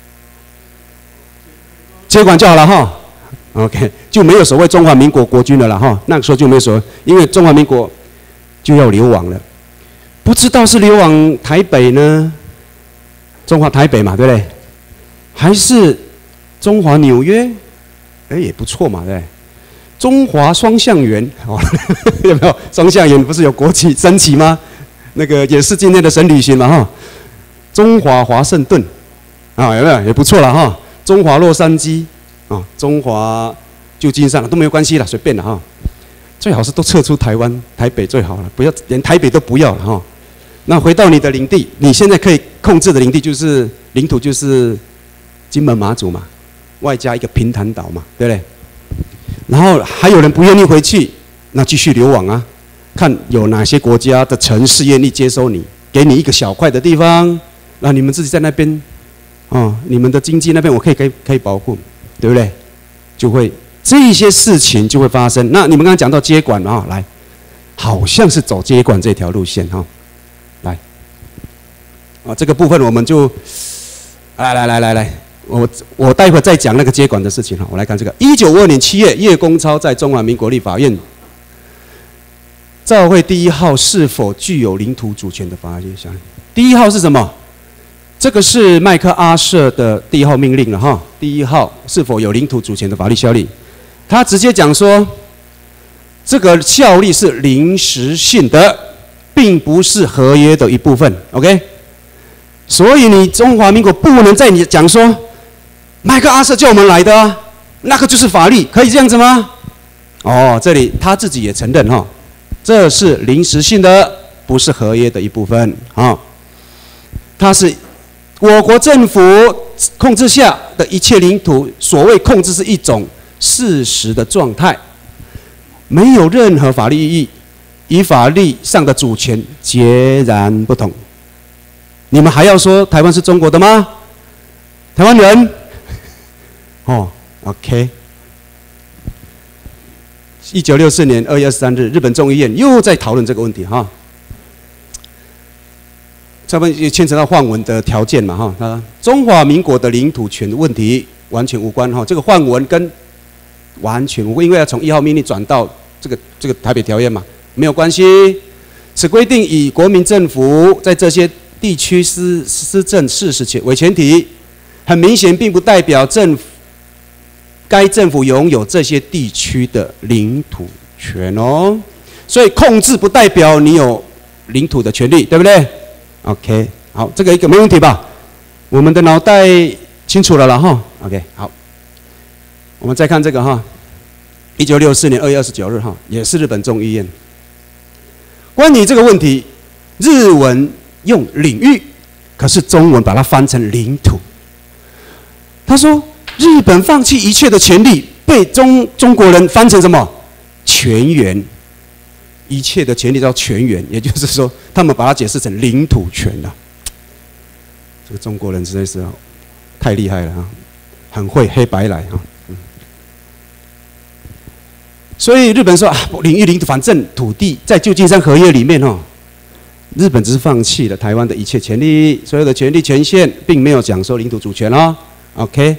接管就好了OK， 就没有所谓中华民国国军了啦那个时候就没有所谓，因为中华民国就要流亡了，不知道是流亡台北呢，中华台北嘛，对不对？还是中华纽约？也不错嘛，对不对？中华双向园有没有？双向园不是有国旗升旗吗？那个也是今天的省旅行嘛中华华盛顿有没有？也不错了中华洛杉矶中华旧金山都没有关系了，随便了最好是都撤出台湾，台北最好了，不要连台北都不要了那回到你的领地，你现在可以控制的领土就是金门马祖嘛，外加一个平潭岛嘛，对不对？然后还有人不愿意回去，那继续流亡啊，看有哪些国家的城市愿意接收你，给你一个小块的地方，那你们自己在那边你们的经济那边我可以保护，对不对？就会这些事情就会发生。那你们刚刚讲到接管来，好像是走接管这条路线来这个部分我们就来，我待会再讲那个接管的事情我来看这个1952年7月，叶公超在中华民国立法院照会第一号是否具有领土主权的法律效力？第一号是什么？这个是麦克阿瑟的第一号命令了哈。第一号是否有领土主权的法律效力？他直接讲说，这个效力是临时性的，并不是合约的一部分。OK， 所以你中华民国不能再你讲说，麦克阿瑟叫我们来的啊，那个就是法律，可以这样子吗？哦，这里他自己也承认哈，这是临时性的，不是合约的一部分啊。它是我国政府控制下的一切领土，所谓控制是一种事实的状态，没有任何法律意义，与法律上的主权截然不同。你们还要说台湾是中国的吗？台湾人？哦 ，OK。1964年2月23日，日本众议院又在讨论这个问题哈。这边也牵扯到换文的条件嘛哈。中华民国的领土权的问题完全无关哈。这个换文跟完全无关，因为要从1号命令转到这个台北条约嘛，没有关系。此规定以国民政府在这些地区施政事实为前提，很明显并不代表该政府拥有这些地区的领土权哦。所以控制不代表你有领土的权利，对不对 ？OK， 好，这个一个没问题吧？我们的脑袋清楚了啦哈。OK， 好，我们再看这个哈，1964年2月29日哈，也是日本众议院。关于这个问题，日文用领域，可是中文把它翻成领土。他说，日本放弃一切的权利，被中国人翻成什么？全员。一切的权利叫全员，也就是说，他们把它解释成领土权了。这个中国人实在是太厉害了啊，很会黑白来啊。所以日本说啊，领域领土，反正土地在旧金山合约里面哦，日本只是放弃了台湾的一切权利，所有的权利权限，并没有讲说领土主权哦。OK。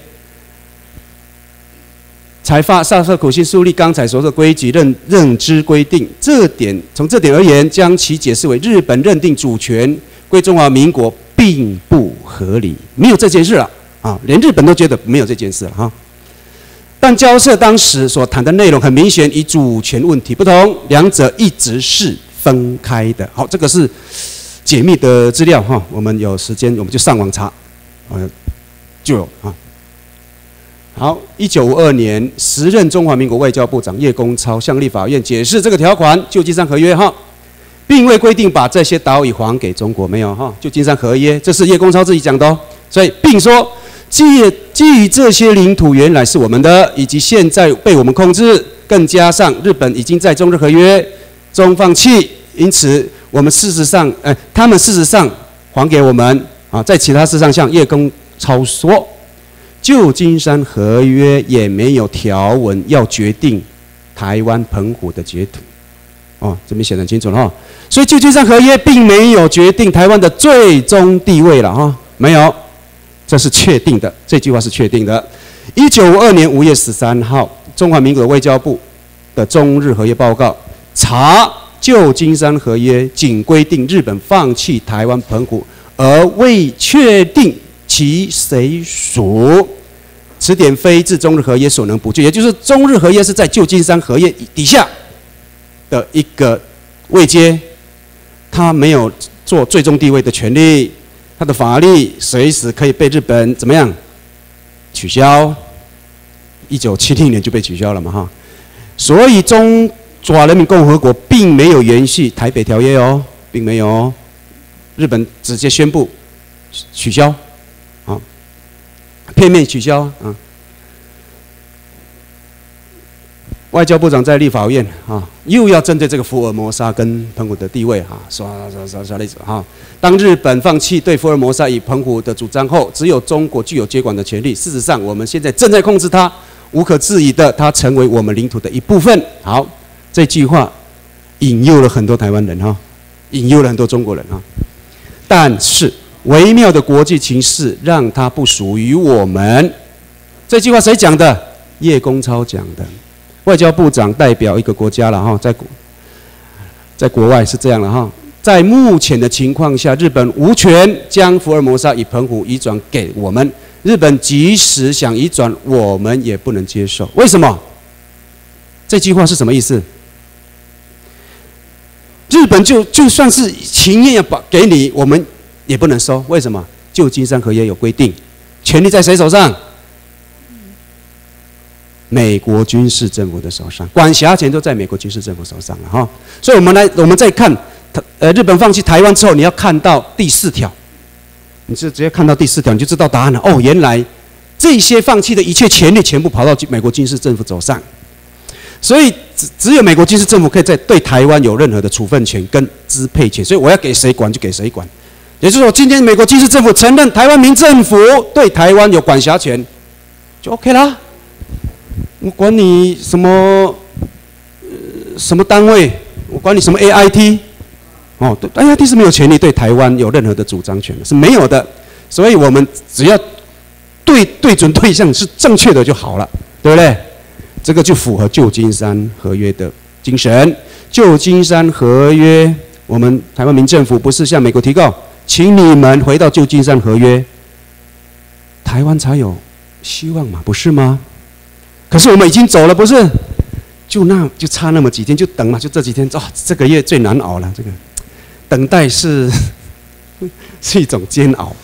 采萨瑟苦心树立刚才所说的规矩认知规定，从这点而言，将其解释为日本认定主权归中华民国，并不合理，没有这件事了啊！连日本都觉得没有这件事了哈。但交涉当时所谈的内容很明显与主权问题不同，两者一直是分开的。好，这个是解密的资料哈，我们有时间我们就上网查，就有啊。好，1952年，时任中华民国外交部长叶公超向立法院解释这个条款，旧金山合约哈，并未规定把这些岛屿还给中国，没有哈，旧金山合约，这是叶公超自己讲的哦。所以，并说，基于这些领土原来是我们的，以及现在被我们控制，更加上日本已经在中日合约中放弃，因此我们事实上，他们事实上还给我们啊，在其他事项向叶公超说。旧金山合约也没有条文要决定台湾澎湖的决土，哦，这边写得很清楚了哈。所以旧金山合约并没有决定台湾的最终地位了哈，没有，这是确定的，这句话是确定的。1952年5月13号，中华民国外交部的中日合约报告查旧金山合约仅规定日本放弃台湾澎湖，而未确定其谁属，此点非自中日合约所能补救，也就是中日合约是在旧金山合约底下的一个位阶，他没有做最终地位的权利，他的法律随时可以被日本怎么样取消？1970年就被取消了嘛哈，所以中华人民共和国并没有延续台北条约哦，并没有哦，日本直接宣布取消。片面取消啊！外交部长在立法院啊，又要针对这个福尔摩沙跟澎湖的地位啊，说例子哈。当日本放弃对福尔摩沙与澎湖的主张后，只有中国具有接管的权利。事实上，我们现在正在控制它，无可置疑的，它成为我们领土的一部分。好，这句话引诱了很多台湾人哈，引诱了很多中国人哈。但是微妙的国际情势让它不属于我们。这句话谁讲的？叶公超讲的。外交部长代表一个国家了哈，在在国外是这样的哈。在目前的情况下，日本无权将福尔摩沙与澎湖移转给我们。日本即使想移转，我们也不能接受。为什么？这句话是什么意思？日本就算是情愿要把给你，我们也不能收。为什么？旧金山合约有规定，权力在谁手上？美国军事政府的手上，管辖权都在美国军事政府手上了哈。所以我们再看，日本放弃台湾之后，你要看到第4条，你就直接看到第4条，你就知道答案了。哦，原来这些放弃的一切权利全部跑到美国军事政府手上，所以只有美国军事政府可以在对台湾有任何的处分权跟支配权，所以我要给谁管就给谁管。也就是说，今天美国军事政府承认台湾民政府对台湾有管辖权，就 OK 啦。我管你什么什么单位，我管你什么 AIT， 哦，对 ，AIT 是没有权利对台湾有任何的主张权的，是没有的。所以我们只要对准对象是正确的就好了，对不对？这个就符合旧金山合约的精神。旧金山合约，我们台湾民政府不是向美国提告，请你们回到旧金山合约，台湾才有希望嘛，不是吗？可是我们已经走了，不是？就差那么几天，就等嘛，就这几天。哦，这个月最难熬了，这个等待是一种煎熬。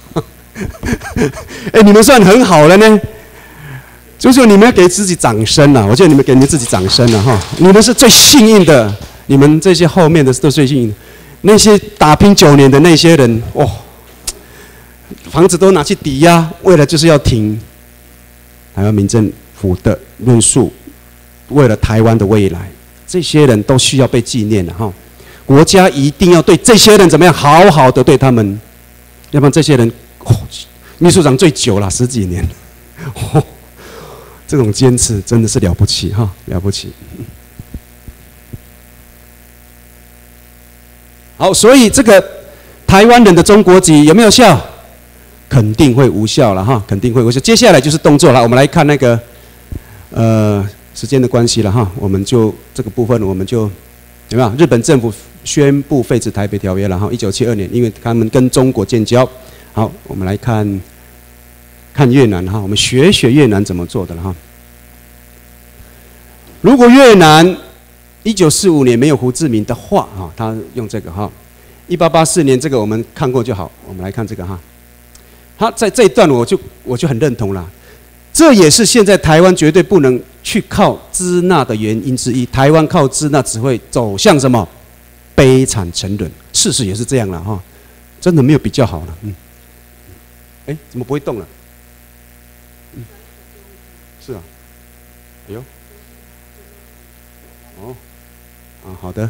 哎，你们算很好了呢，就是你们要给自己掌声啊！我觉得你们给你们自己掌声了哈，你们是最幸运的，你们这些后面的都最幸运的。那些打拼9年的那些人，哦，房子都拿去抵押，为了就是要挺台湾民政府的论述，为了台湾的未来，这些人都需要被纪念的哈。国家一定要对这些人怎么样，好好的对他们，要不然这些人，哦，秘书长最久了10几年，哦，这种坚持真的是了不起哈，了不起。好，所以这个台湾人的中国籍有没有效？肯定会无效了哈，肯定会无效。接下来就是动作了，我们来看那个。时间的关系了哈，我们就这个部分我们就有没有？日本政府宣布废止台北条约了哈，1972年，因为他们跟中国建交。好，我们来看越南哈，我们学越南怎么做的了哈。如果越南1945年没有胡志明的话哈，他用这个哈，1884年这个我们看过就好，我们来看这个哈。他在这一段我就很认同了。这也是现在台湾绝对不能去靠支那的原因之一。台湾靠支那只会走向什么？悲惨沉沦。事实也是这样了哈，真的没有比较好了。哎，怎么不会动了？是啊，哎呦，哦，啊，好的，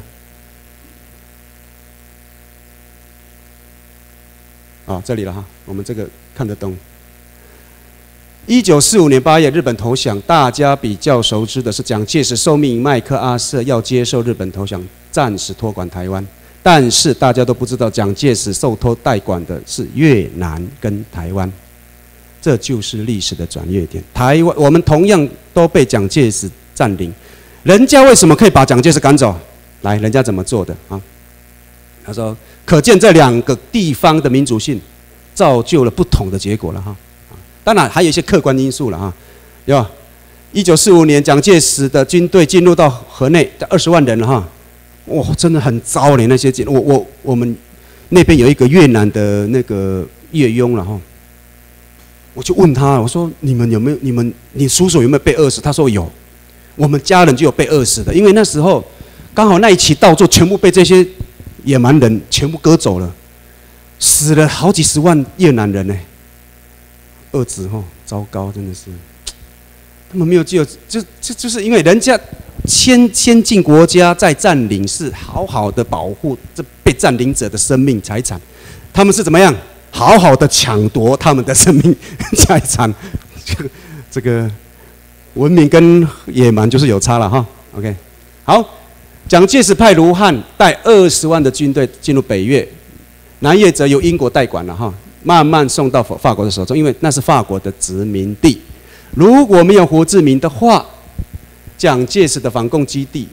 啊，这里了哈，我们这个看得懂。1945年8月，日本投降。大家比较熟知的是，蒋介石受命麦克阿瑟要接受日本投降，暂时托管台湾。但是大家都不知道，蒋介石受托代管的是越南跟台湾，这就是历史的转捩点。台湾我们同样都被蒋介石占领，人家为什么可以把蒋介石赶走？来，人家怎么做的啊？他说，可见这2个地方的民主性，造就了不同的结果了哈。当然还有一些客观因素了哈，对吧？1945年，蒋介石的军队进入到河内，20万人了哈，哇，真的很糟嘞！那些我们那边有一个越南的那个越佣了哈，我就问他，我说你们有没有你叔叔有没有被饿死？他说有，我们家人就有被饿死的，因为那时候刚好那一起稻作全部被这些野蛮人全部割走了，死了好几10万越南人呢。恶子吼，糟糕，真的是，他们没有救，就是因为人家先进国家再占领，是好好的保护这被占领者的生命财产，他们是怎么样？好好的抢夺他们的生命财产，这个文明跟野蛮就是有差了哈。OK， 好，蒋介石派卢汉带20万的军队进入北越，南越则由英国代管了哈。慢慢送到法国的手中，因为那是法国的殖民地。如果没有胡志明的话，蒋介石的反共基地，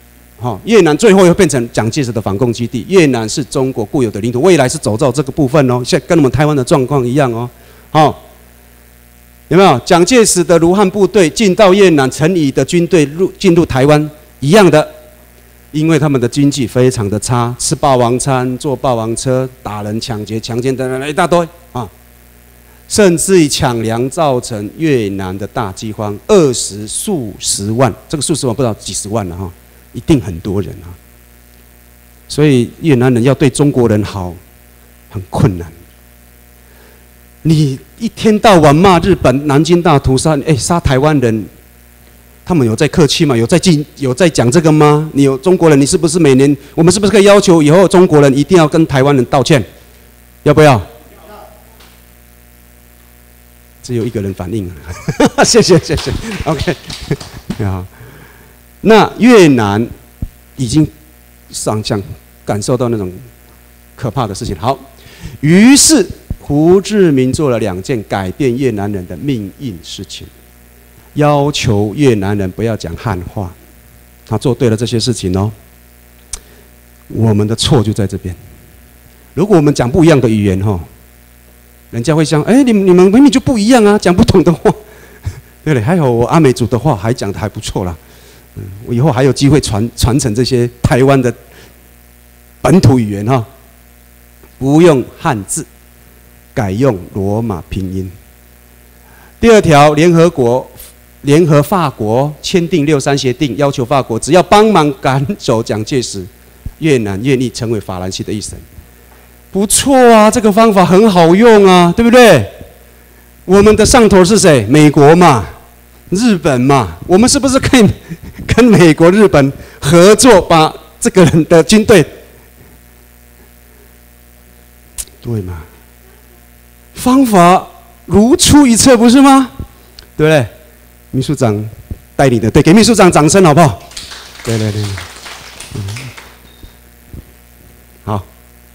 哈，越南最后又变成蒋介石的反共基地。越南是中国固有的领土，未来是走到这个部分哦，像跟我们台湾的状况一样哦。好，有没有蒋介石的卢汉部队进到越南，陈仪的军队进入台湾一样的？因为他们的经济非常的差，吃霸王餐，坐霸王车，打人、抢劫、强奸等等一大堆啊，甚至于抢粮，造成越南的大饥荒，数十万，这个数十万不知道几十万了哈，一定很多人啊。所以越南人要对中国人好，很困难。你一天到晚骂日本南京大屠杀，杀台湾人。他们有在客气吗？有在讲这个吗？你有中国人，你是不是每年我们是不是可以要求以后中国人一定要跟台湾人道歉？要不要？只有一个人反应了，谢谢。OK， 好，那越南已经上将感受到那种可怕的事情。好，于是胡志明做了2件改变越南人的命运事情。要求越南人不要讲汉话，他做对了这些事情哦。我们的错就在这边。如果我们讲不一样的语言哈，人家会想：你们明明就不一样啊，讲不同的话，对不对？还好我阿美族的话还讲得还不错啦。我以后还有机会传承这些台湾的本土语言哈，不用汉字，改用罗马拼音。第2条，联合法国签订63协定，要求法国只要帮忙赶走蒋介石，越南愿意成为法兰西的一省。不错啊，这个方法很好用啊，对不对？我们的上头是谁？美国嘛，日本嘛，我们是不是可以跟美国、日本合作，把这个人的军队，对吗？方法如出一辙，不是吗？对不对？秘书长带领的，对，给秘书长掌声好不好？对，好。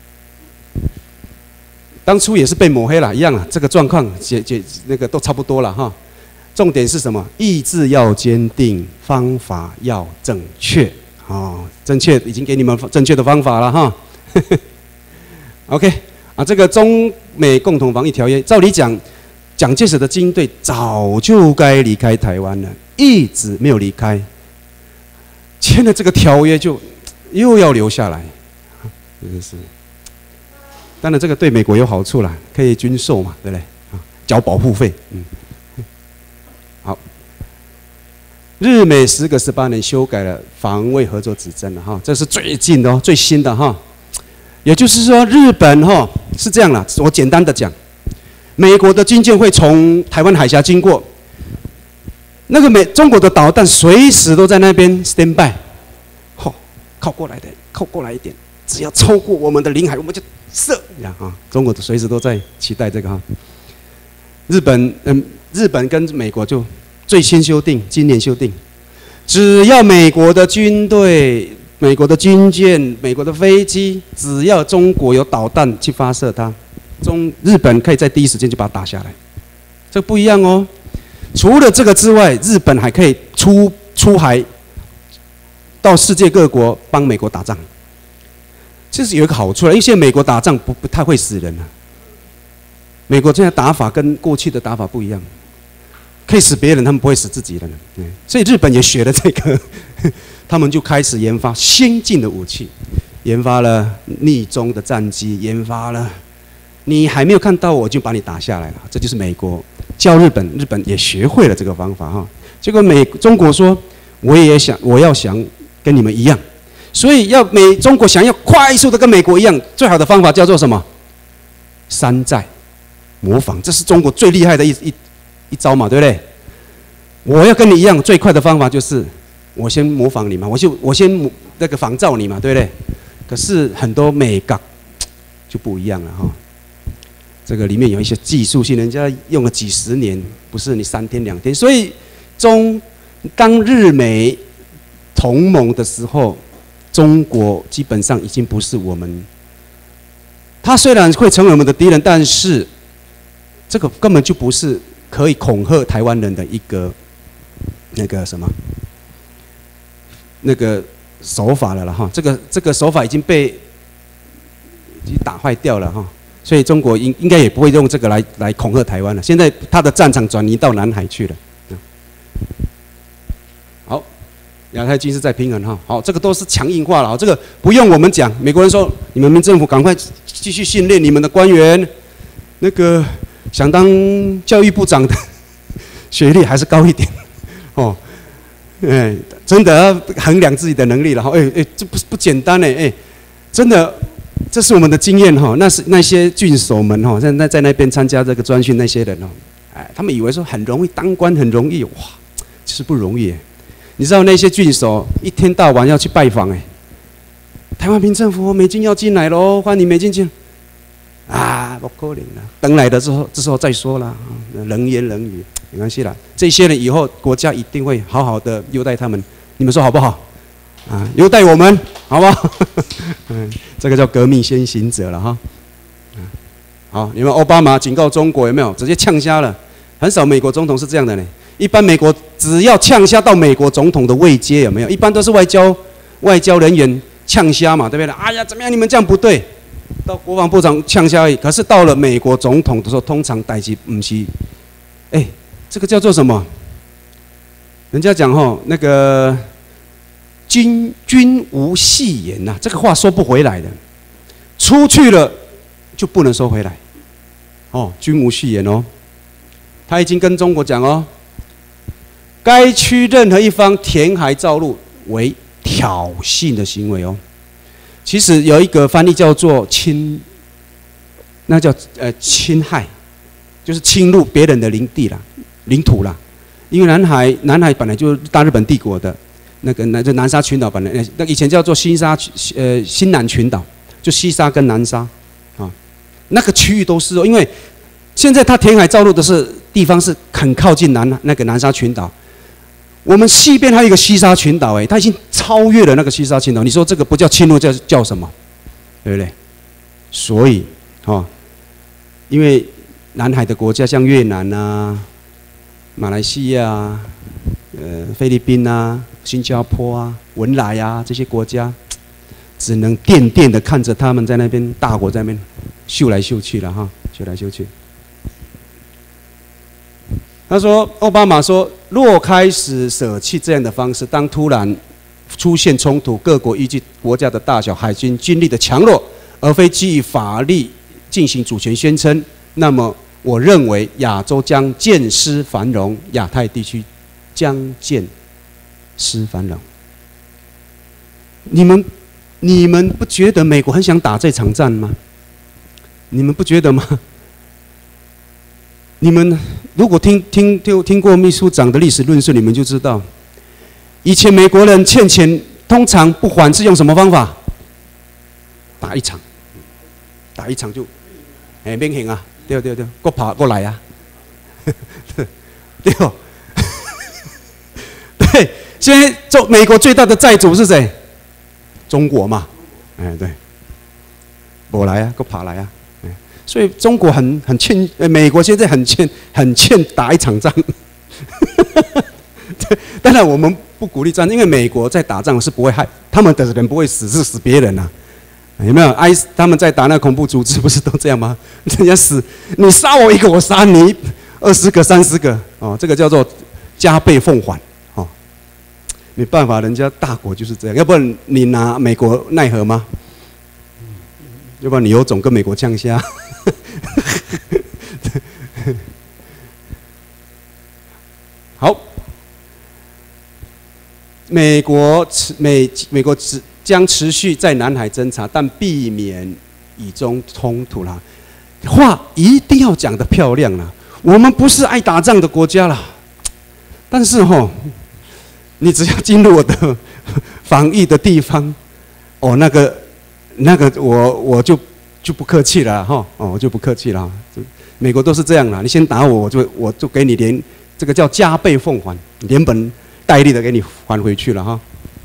当初也是被抹黑了，一样啊，这个状况那个都差不多了哈。重点是什么？意志要坚定，方法要正确。正确已经给你们正确的方法了哈。OK 啊，这个中美共同防御条约，照理讲。蒋介石的军队早就该离开台湾了，一直没有离开。签了这个条约就又要留下来，真的是。当然，这个对美国有好处啦，可以军售嘛，对不对？缴保护费。好。日美时隔18年修改了防卫合作指针了哈，这是最近的最新的哈。也就是说，日本是这样啦，我简单的讲。美国的军舰会从台湾海峡经过，那个中国的导弹随时都在那边 stand by， 靠过来一点，只要超过我们的领海，我们就射，中国随时都在期待这个哈。日本跟美国就最新修订，今年修订，只要美国的军队、美国的军舰、美国的飞机，只要中国有导弹去发射它。日本可以在第一时间就把它打下来，这不一样哦。除了这个之外，日本还可以出海到世界各国帮美国打仗。这是有一个好处了，因为现在美国打仗不太会死人了。美国现在打法跟过去的打法不一样，可以死别人，他们不会死自己人。所以日本也学了这个，他们就开始研发先进的武器，研发了逆中的战机，研发了。你还没有看到我就把你打下来了，这就是美国教日本，日本也学会了这个方法哈。结果中国说，我要想跟你们一样，所以中国想要快速的跟美国一样，最好的方法叫做什么？山寨模仿，这是中国最厉害的一招嘛，对不对？我要跟你一样，最快的方法就是我先模仿你嘛，我先那个仿照你嘛，对不对？可是很多美感就不一样了哈。这个里面有一些技术性，人家用了几十年，不是你3天2天。所以当日美同盟的时候，中国基本上已经不是我们。他虽然会成为我们的敌人，但是这个根本就不是可以恐吓台湾人的一个那个什么那个手法了哈，这个手法已经打坏掉了哈，所以中国应该也不会用这个来恐吓台湾了。现在他的战场转移到南海去了。好，亚太军事再平衡哈，好，这个都是强硬化了，这个不用我们讲。美国人说，你们民政府赶快继续训练你们的官员，那个想当教育部长的学历还是高一点哦。真的要衡量自己的能力了哈。这不简单哎，真的，这是我们的经验哈。那些郡守们哈，在那边参加这个专训那些人哦，他们以为说很容易当官，很容易哇，其实不容易。你知道那些郡守一天到晚要去拜访台湾民政府美军要进来喽，欢迎美军进啊，不可能了。等来的之后再说啦，冷言冷语。没关系啦，这些人以后国家一定会好好的优待他们，你们说好不好？优待我们，好不好？这个叫革命先行者了哈。好，你们奥巴马警告中国有没有？直接呛瞎了，很少美国总统是这样的呢。一般美国只要呛瞎到美国总统的位阶有没有？一般都是外交人员呛瞎嘛，对不对？哎呀，怎么样？你们这样不对。到国防部长呛瞎而已。可是到了美国总统的时候，通常代志不是，这个叫做什么？人家讲那个君无戏言呐，这个话说不回来的，出去了就不能收回来。君无戏言哦，他已经跟中国讲该区任何一方填海造陆为挑衅的行为哦。其实有一个翻译叫做那叫侵害，就是侵入别人的领土啦。因为南海本来就是大日本帝国的就南沙群岛，本来以前叫做新南群岛，就西沙跟南沙那个区域都是因为现在它填海造陆的地方是很靠近那个南沙群岛。我们西边还有一个西沙群岛，它已经超越了那个西沙群岛。你说这个不叫侵入，叫什么？对不对？所以因为南海的国家像越南啊、马来西亚菲律宾啊、新加坡啊、文莱啊这些国家，只能惦的看着他们在那边大国在那边秀来秀去了哈，秀来秀去。他说，奥巴马说，若开始舍弃这样的方式，当突然出现冲突，各国依据国家的大小、海军军力的强弱，而非基于法律进行主权宣称，那么我认为亚洲将渐失繁荣，亚太地区将渐失繁荣。你们不觉得美国很想打这场战吗？你们不觉得吗？你们如果听过秘书长的历史论述，你们就知道，以前美国人欠钱通常不还是用什么方法？打一场就，免刑啊，对，过跑过来啊，对，对，现在美国最大的债主是谁？中国嘛，对，我来啊，过跑来啊。所以中国很欠，美国现在很欠打一场仗。当然我们不鼓励战争，因为美国在打仗是不会害他们的人，不会死，是死别人啊。有没有？他们在打那恐怖组织，不是都这样吗？人家死，你杀我一个，我杀你20个、30个，这个叫做加倍奉还。没办法，人家大国就是这样，要不然你拿美国奈何吗？要不然你有种跟美国呛下。好，美国将持续在南海侦察，但避免以中冲突啦。话一定要讲得漂亮啦。我们不是爱打仗的国家啦，但是你只要进入我的防疫的地方，那个我就不客气了哈，我就不客气了。美国都是这样啦，你先打我，我就给你这个叫加倍奉还，连本带利的给你还回去了哈。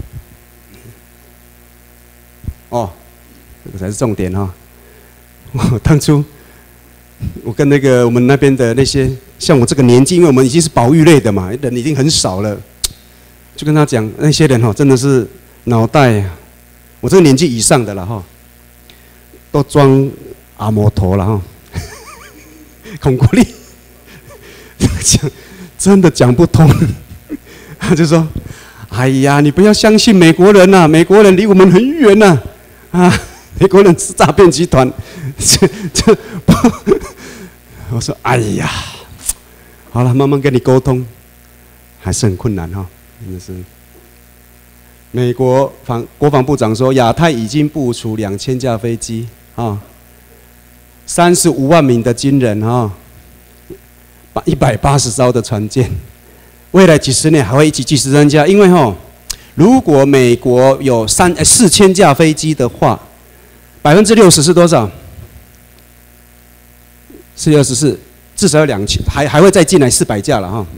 这个才是重点哈。当初我跟我们那边的那些像我这个年纪，因为我们已经是保育类的嘛，人已经很少了，就跟他讲，那些人真的是脑袋，我这个年纪以上的了哈，都装阿摩头了哈，孔古力讲真的讲不通，他就说：“哎呀，你不要相信美国人呐、美国人离我们很远呐、啊，美国人是诈骗集团。”这不，我说：“哎呀，好了，慢慢跟你沟通，还是很困难哈，真的是。”美国国防部长说，亚太已经部署2000架飞机啊，35万名的军人啊，180艘的船舰，未来几十年还会一起继续增加。因为如果美国有4000架飞机的话，60%是多少？424，至少要2000，还会再进来400架了哈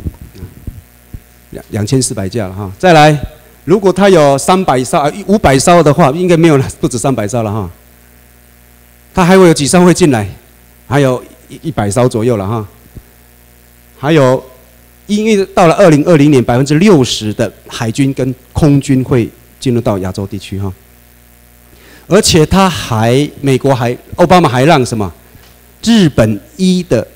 ，2400架了哈，再来。如果他有300艘、500艘的话，应该没有了，不止300艘了哈。他还会有几艘会进来？还有100艘左右了哈。还有，因为到了2020年，60%的海军跟空军会进入到亚洲地区哈。而且美国奥巴马还让什么？日本1的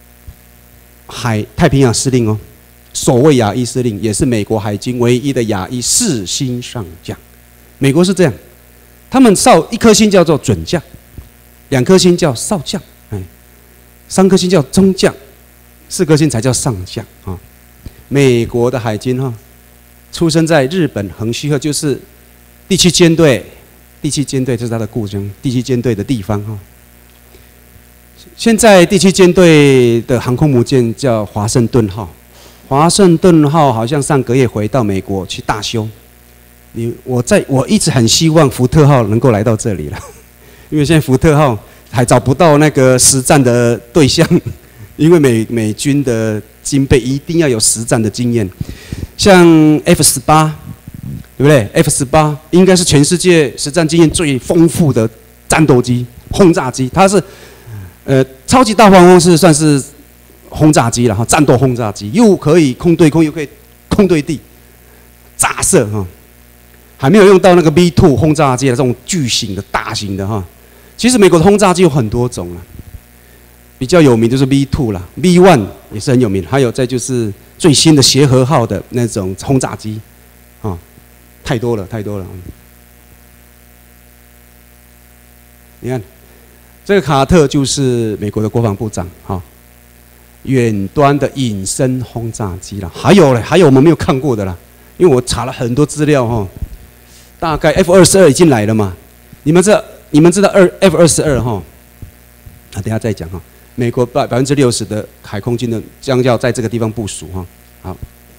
太平洋司令哦。首位亚裔司令，也是美国海军唯一的亚裔4星上将。美国是这样，他们1颗星叫做准将，2颗星叫少将，3颗星叫中将，4颗星才叫上将啊。美国的海军出生在日本横须贺，就是第7舰队，第7舰队就是他的故乡，第7舰队的地方哈。现在第7舰队的航空母舰叫华盛顿号。华盛顿号好像上个月回到美国去大修，我一直很希望福特号能够来到这里了，因为现在福特号还找不到那个实战的对象，因为美军的军备一定要有实战的经验，像 F-18，对不对 ？F-18应该是全世界实战经验最丰富的战斗机、轰炸机，它是超级大黄蜂是算是。轰炸机了哈，战斗轰炸机又可以空对空，又可以空对地，炸射哈，还没有用到那个 V2 轰炸机的这种巨型的大型的哈。其实美国的轰炸机有很多种了，比较有名就是 V2 啦 ，V1 也是很有名，还有再就是最新的协和号的那种轰炸机，啊，太多了。你看，这个卡特就是美国的国防部长哈。远端的隐身轰炸机啦，还有我们没有看过的啦，因为我查了很多资料哈。大概 F-22已经来了嘛？你们知道F-22哈？等一下再讲哈。美国60%的海空军的将要在这个地方部署哈。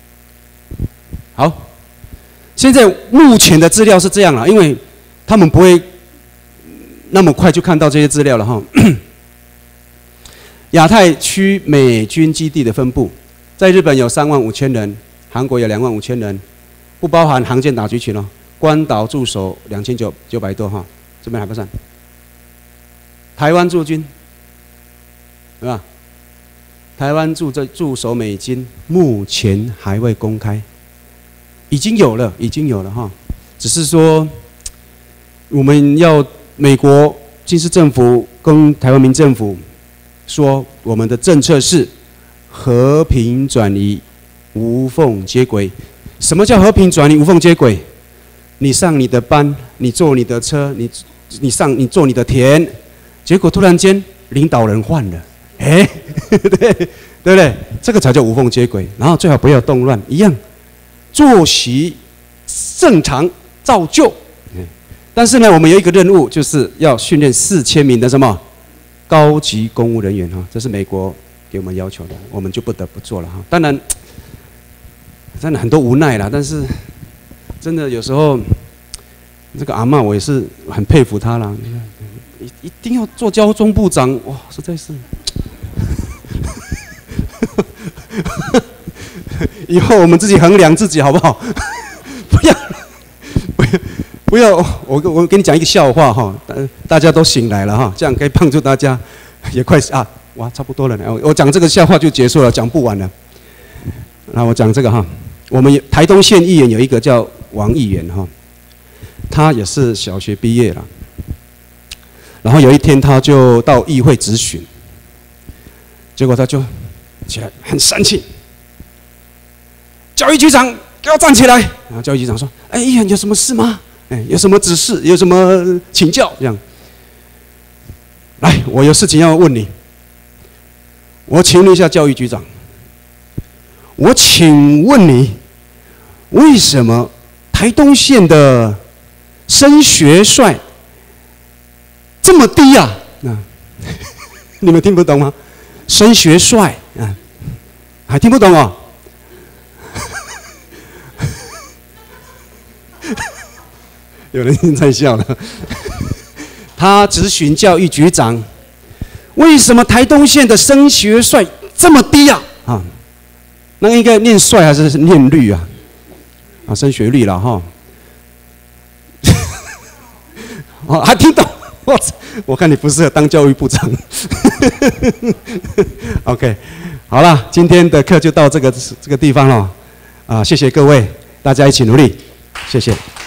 好，现在目前的资料是这样了，因为他们不会那么快就看到这些资料了哈。亚太区美军基地的分布，在日本有35000人，韩国有25000人，不包含航舰打击群哦。关岛驻守2900多哈，这边还不算。台湾驻军，对吧？台湾驻守美军，目前还未公开，已经有了哈，只是说我们要美国军事政府跟台湾民政府。说我们的政策是和平转移，无缝接轨。什么叫和平转移、无缝接轨？你上你的班，你坐你的车，你坐你的田，结果突然间领导人换了，对不对？这个才叫无缝接轨。然后最好不要动乱，一样作息正常照旧。但是呢，我们有一个任务，就是要训练4000名的什么？高级公务人员哈，这是美国给我们要求的，我们就不得不做了哈。当然，真的很多无奈啦，但是真的有时候，这个阿嬷我也是很佩服她啦。一定要做交通部长，哇，实在是。以后我们自己衡量自己好不好？不要，我给你讲一个笑话哈，大家都醒来了哈，这样可以帮助大家，也快哇，差不多了呢。我讲这个笑话就结束了，讲不完了。那我讲这个哈，我们台东县议员有一个叫王议员哈， 他也是小学毕业了。然后有一天，他就到议会质询，结果他就起来很生气，教育局长给我站起来。然后教育局长说：“哎，议员有什么事吗？哎，有什么指示？有什么请教？这样，来，我有事情要问你。我请问一下教育局长，我请问你，为什么台东县的升学率这么低啊？你们听不懂吗？升学率啊，还听不懂哦？有人已经在笑了。他质询教育局长，为什么台东县的升学率这么低啊？啊，那应该念帅还是念率啊？啊，升学率了哈。哦，还听懂？我看你不适合当教育部长。OK， 好了，今天的课就到这个地方了。啊，谢谢各位，大家一起努力，谢谢。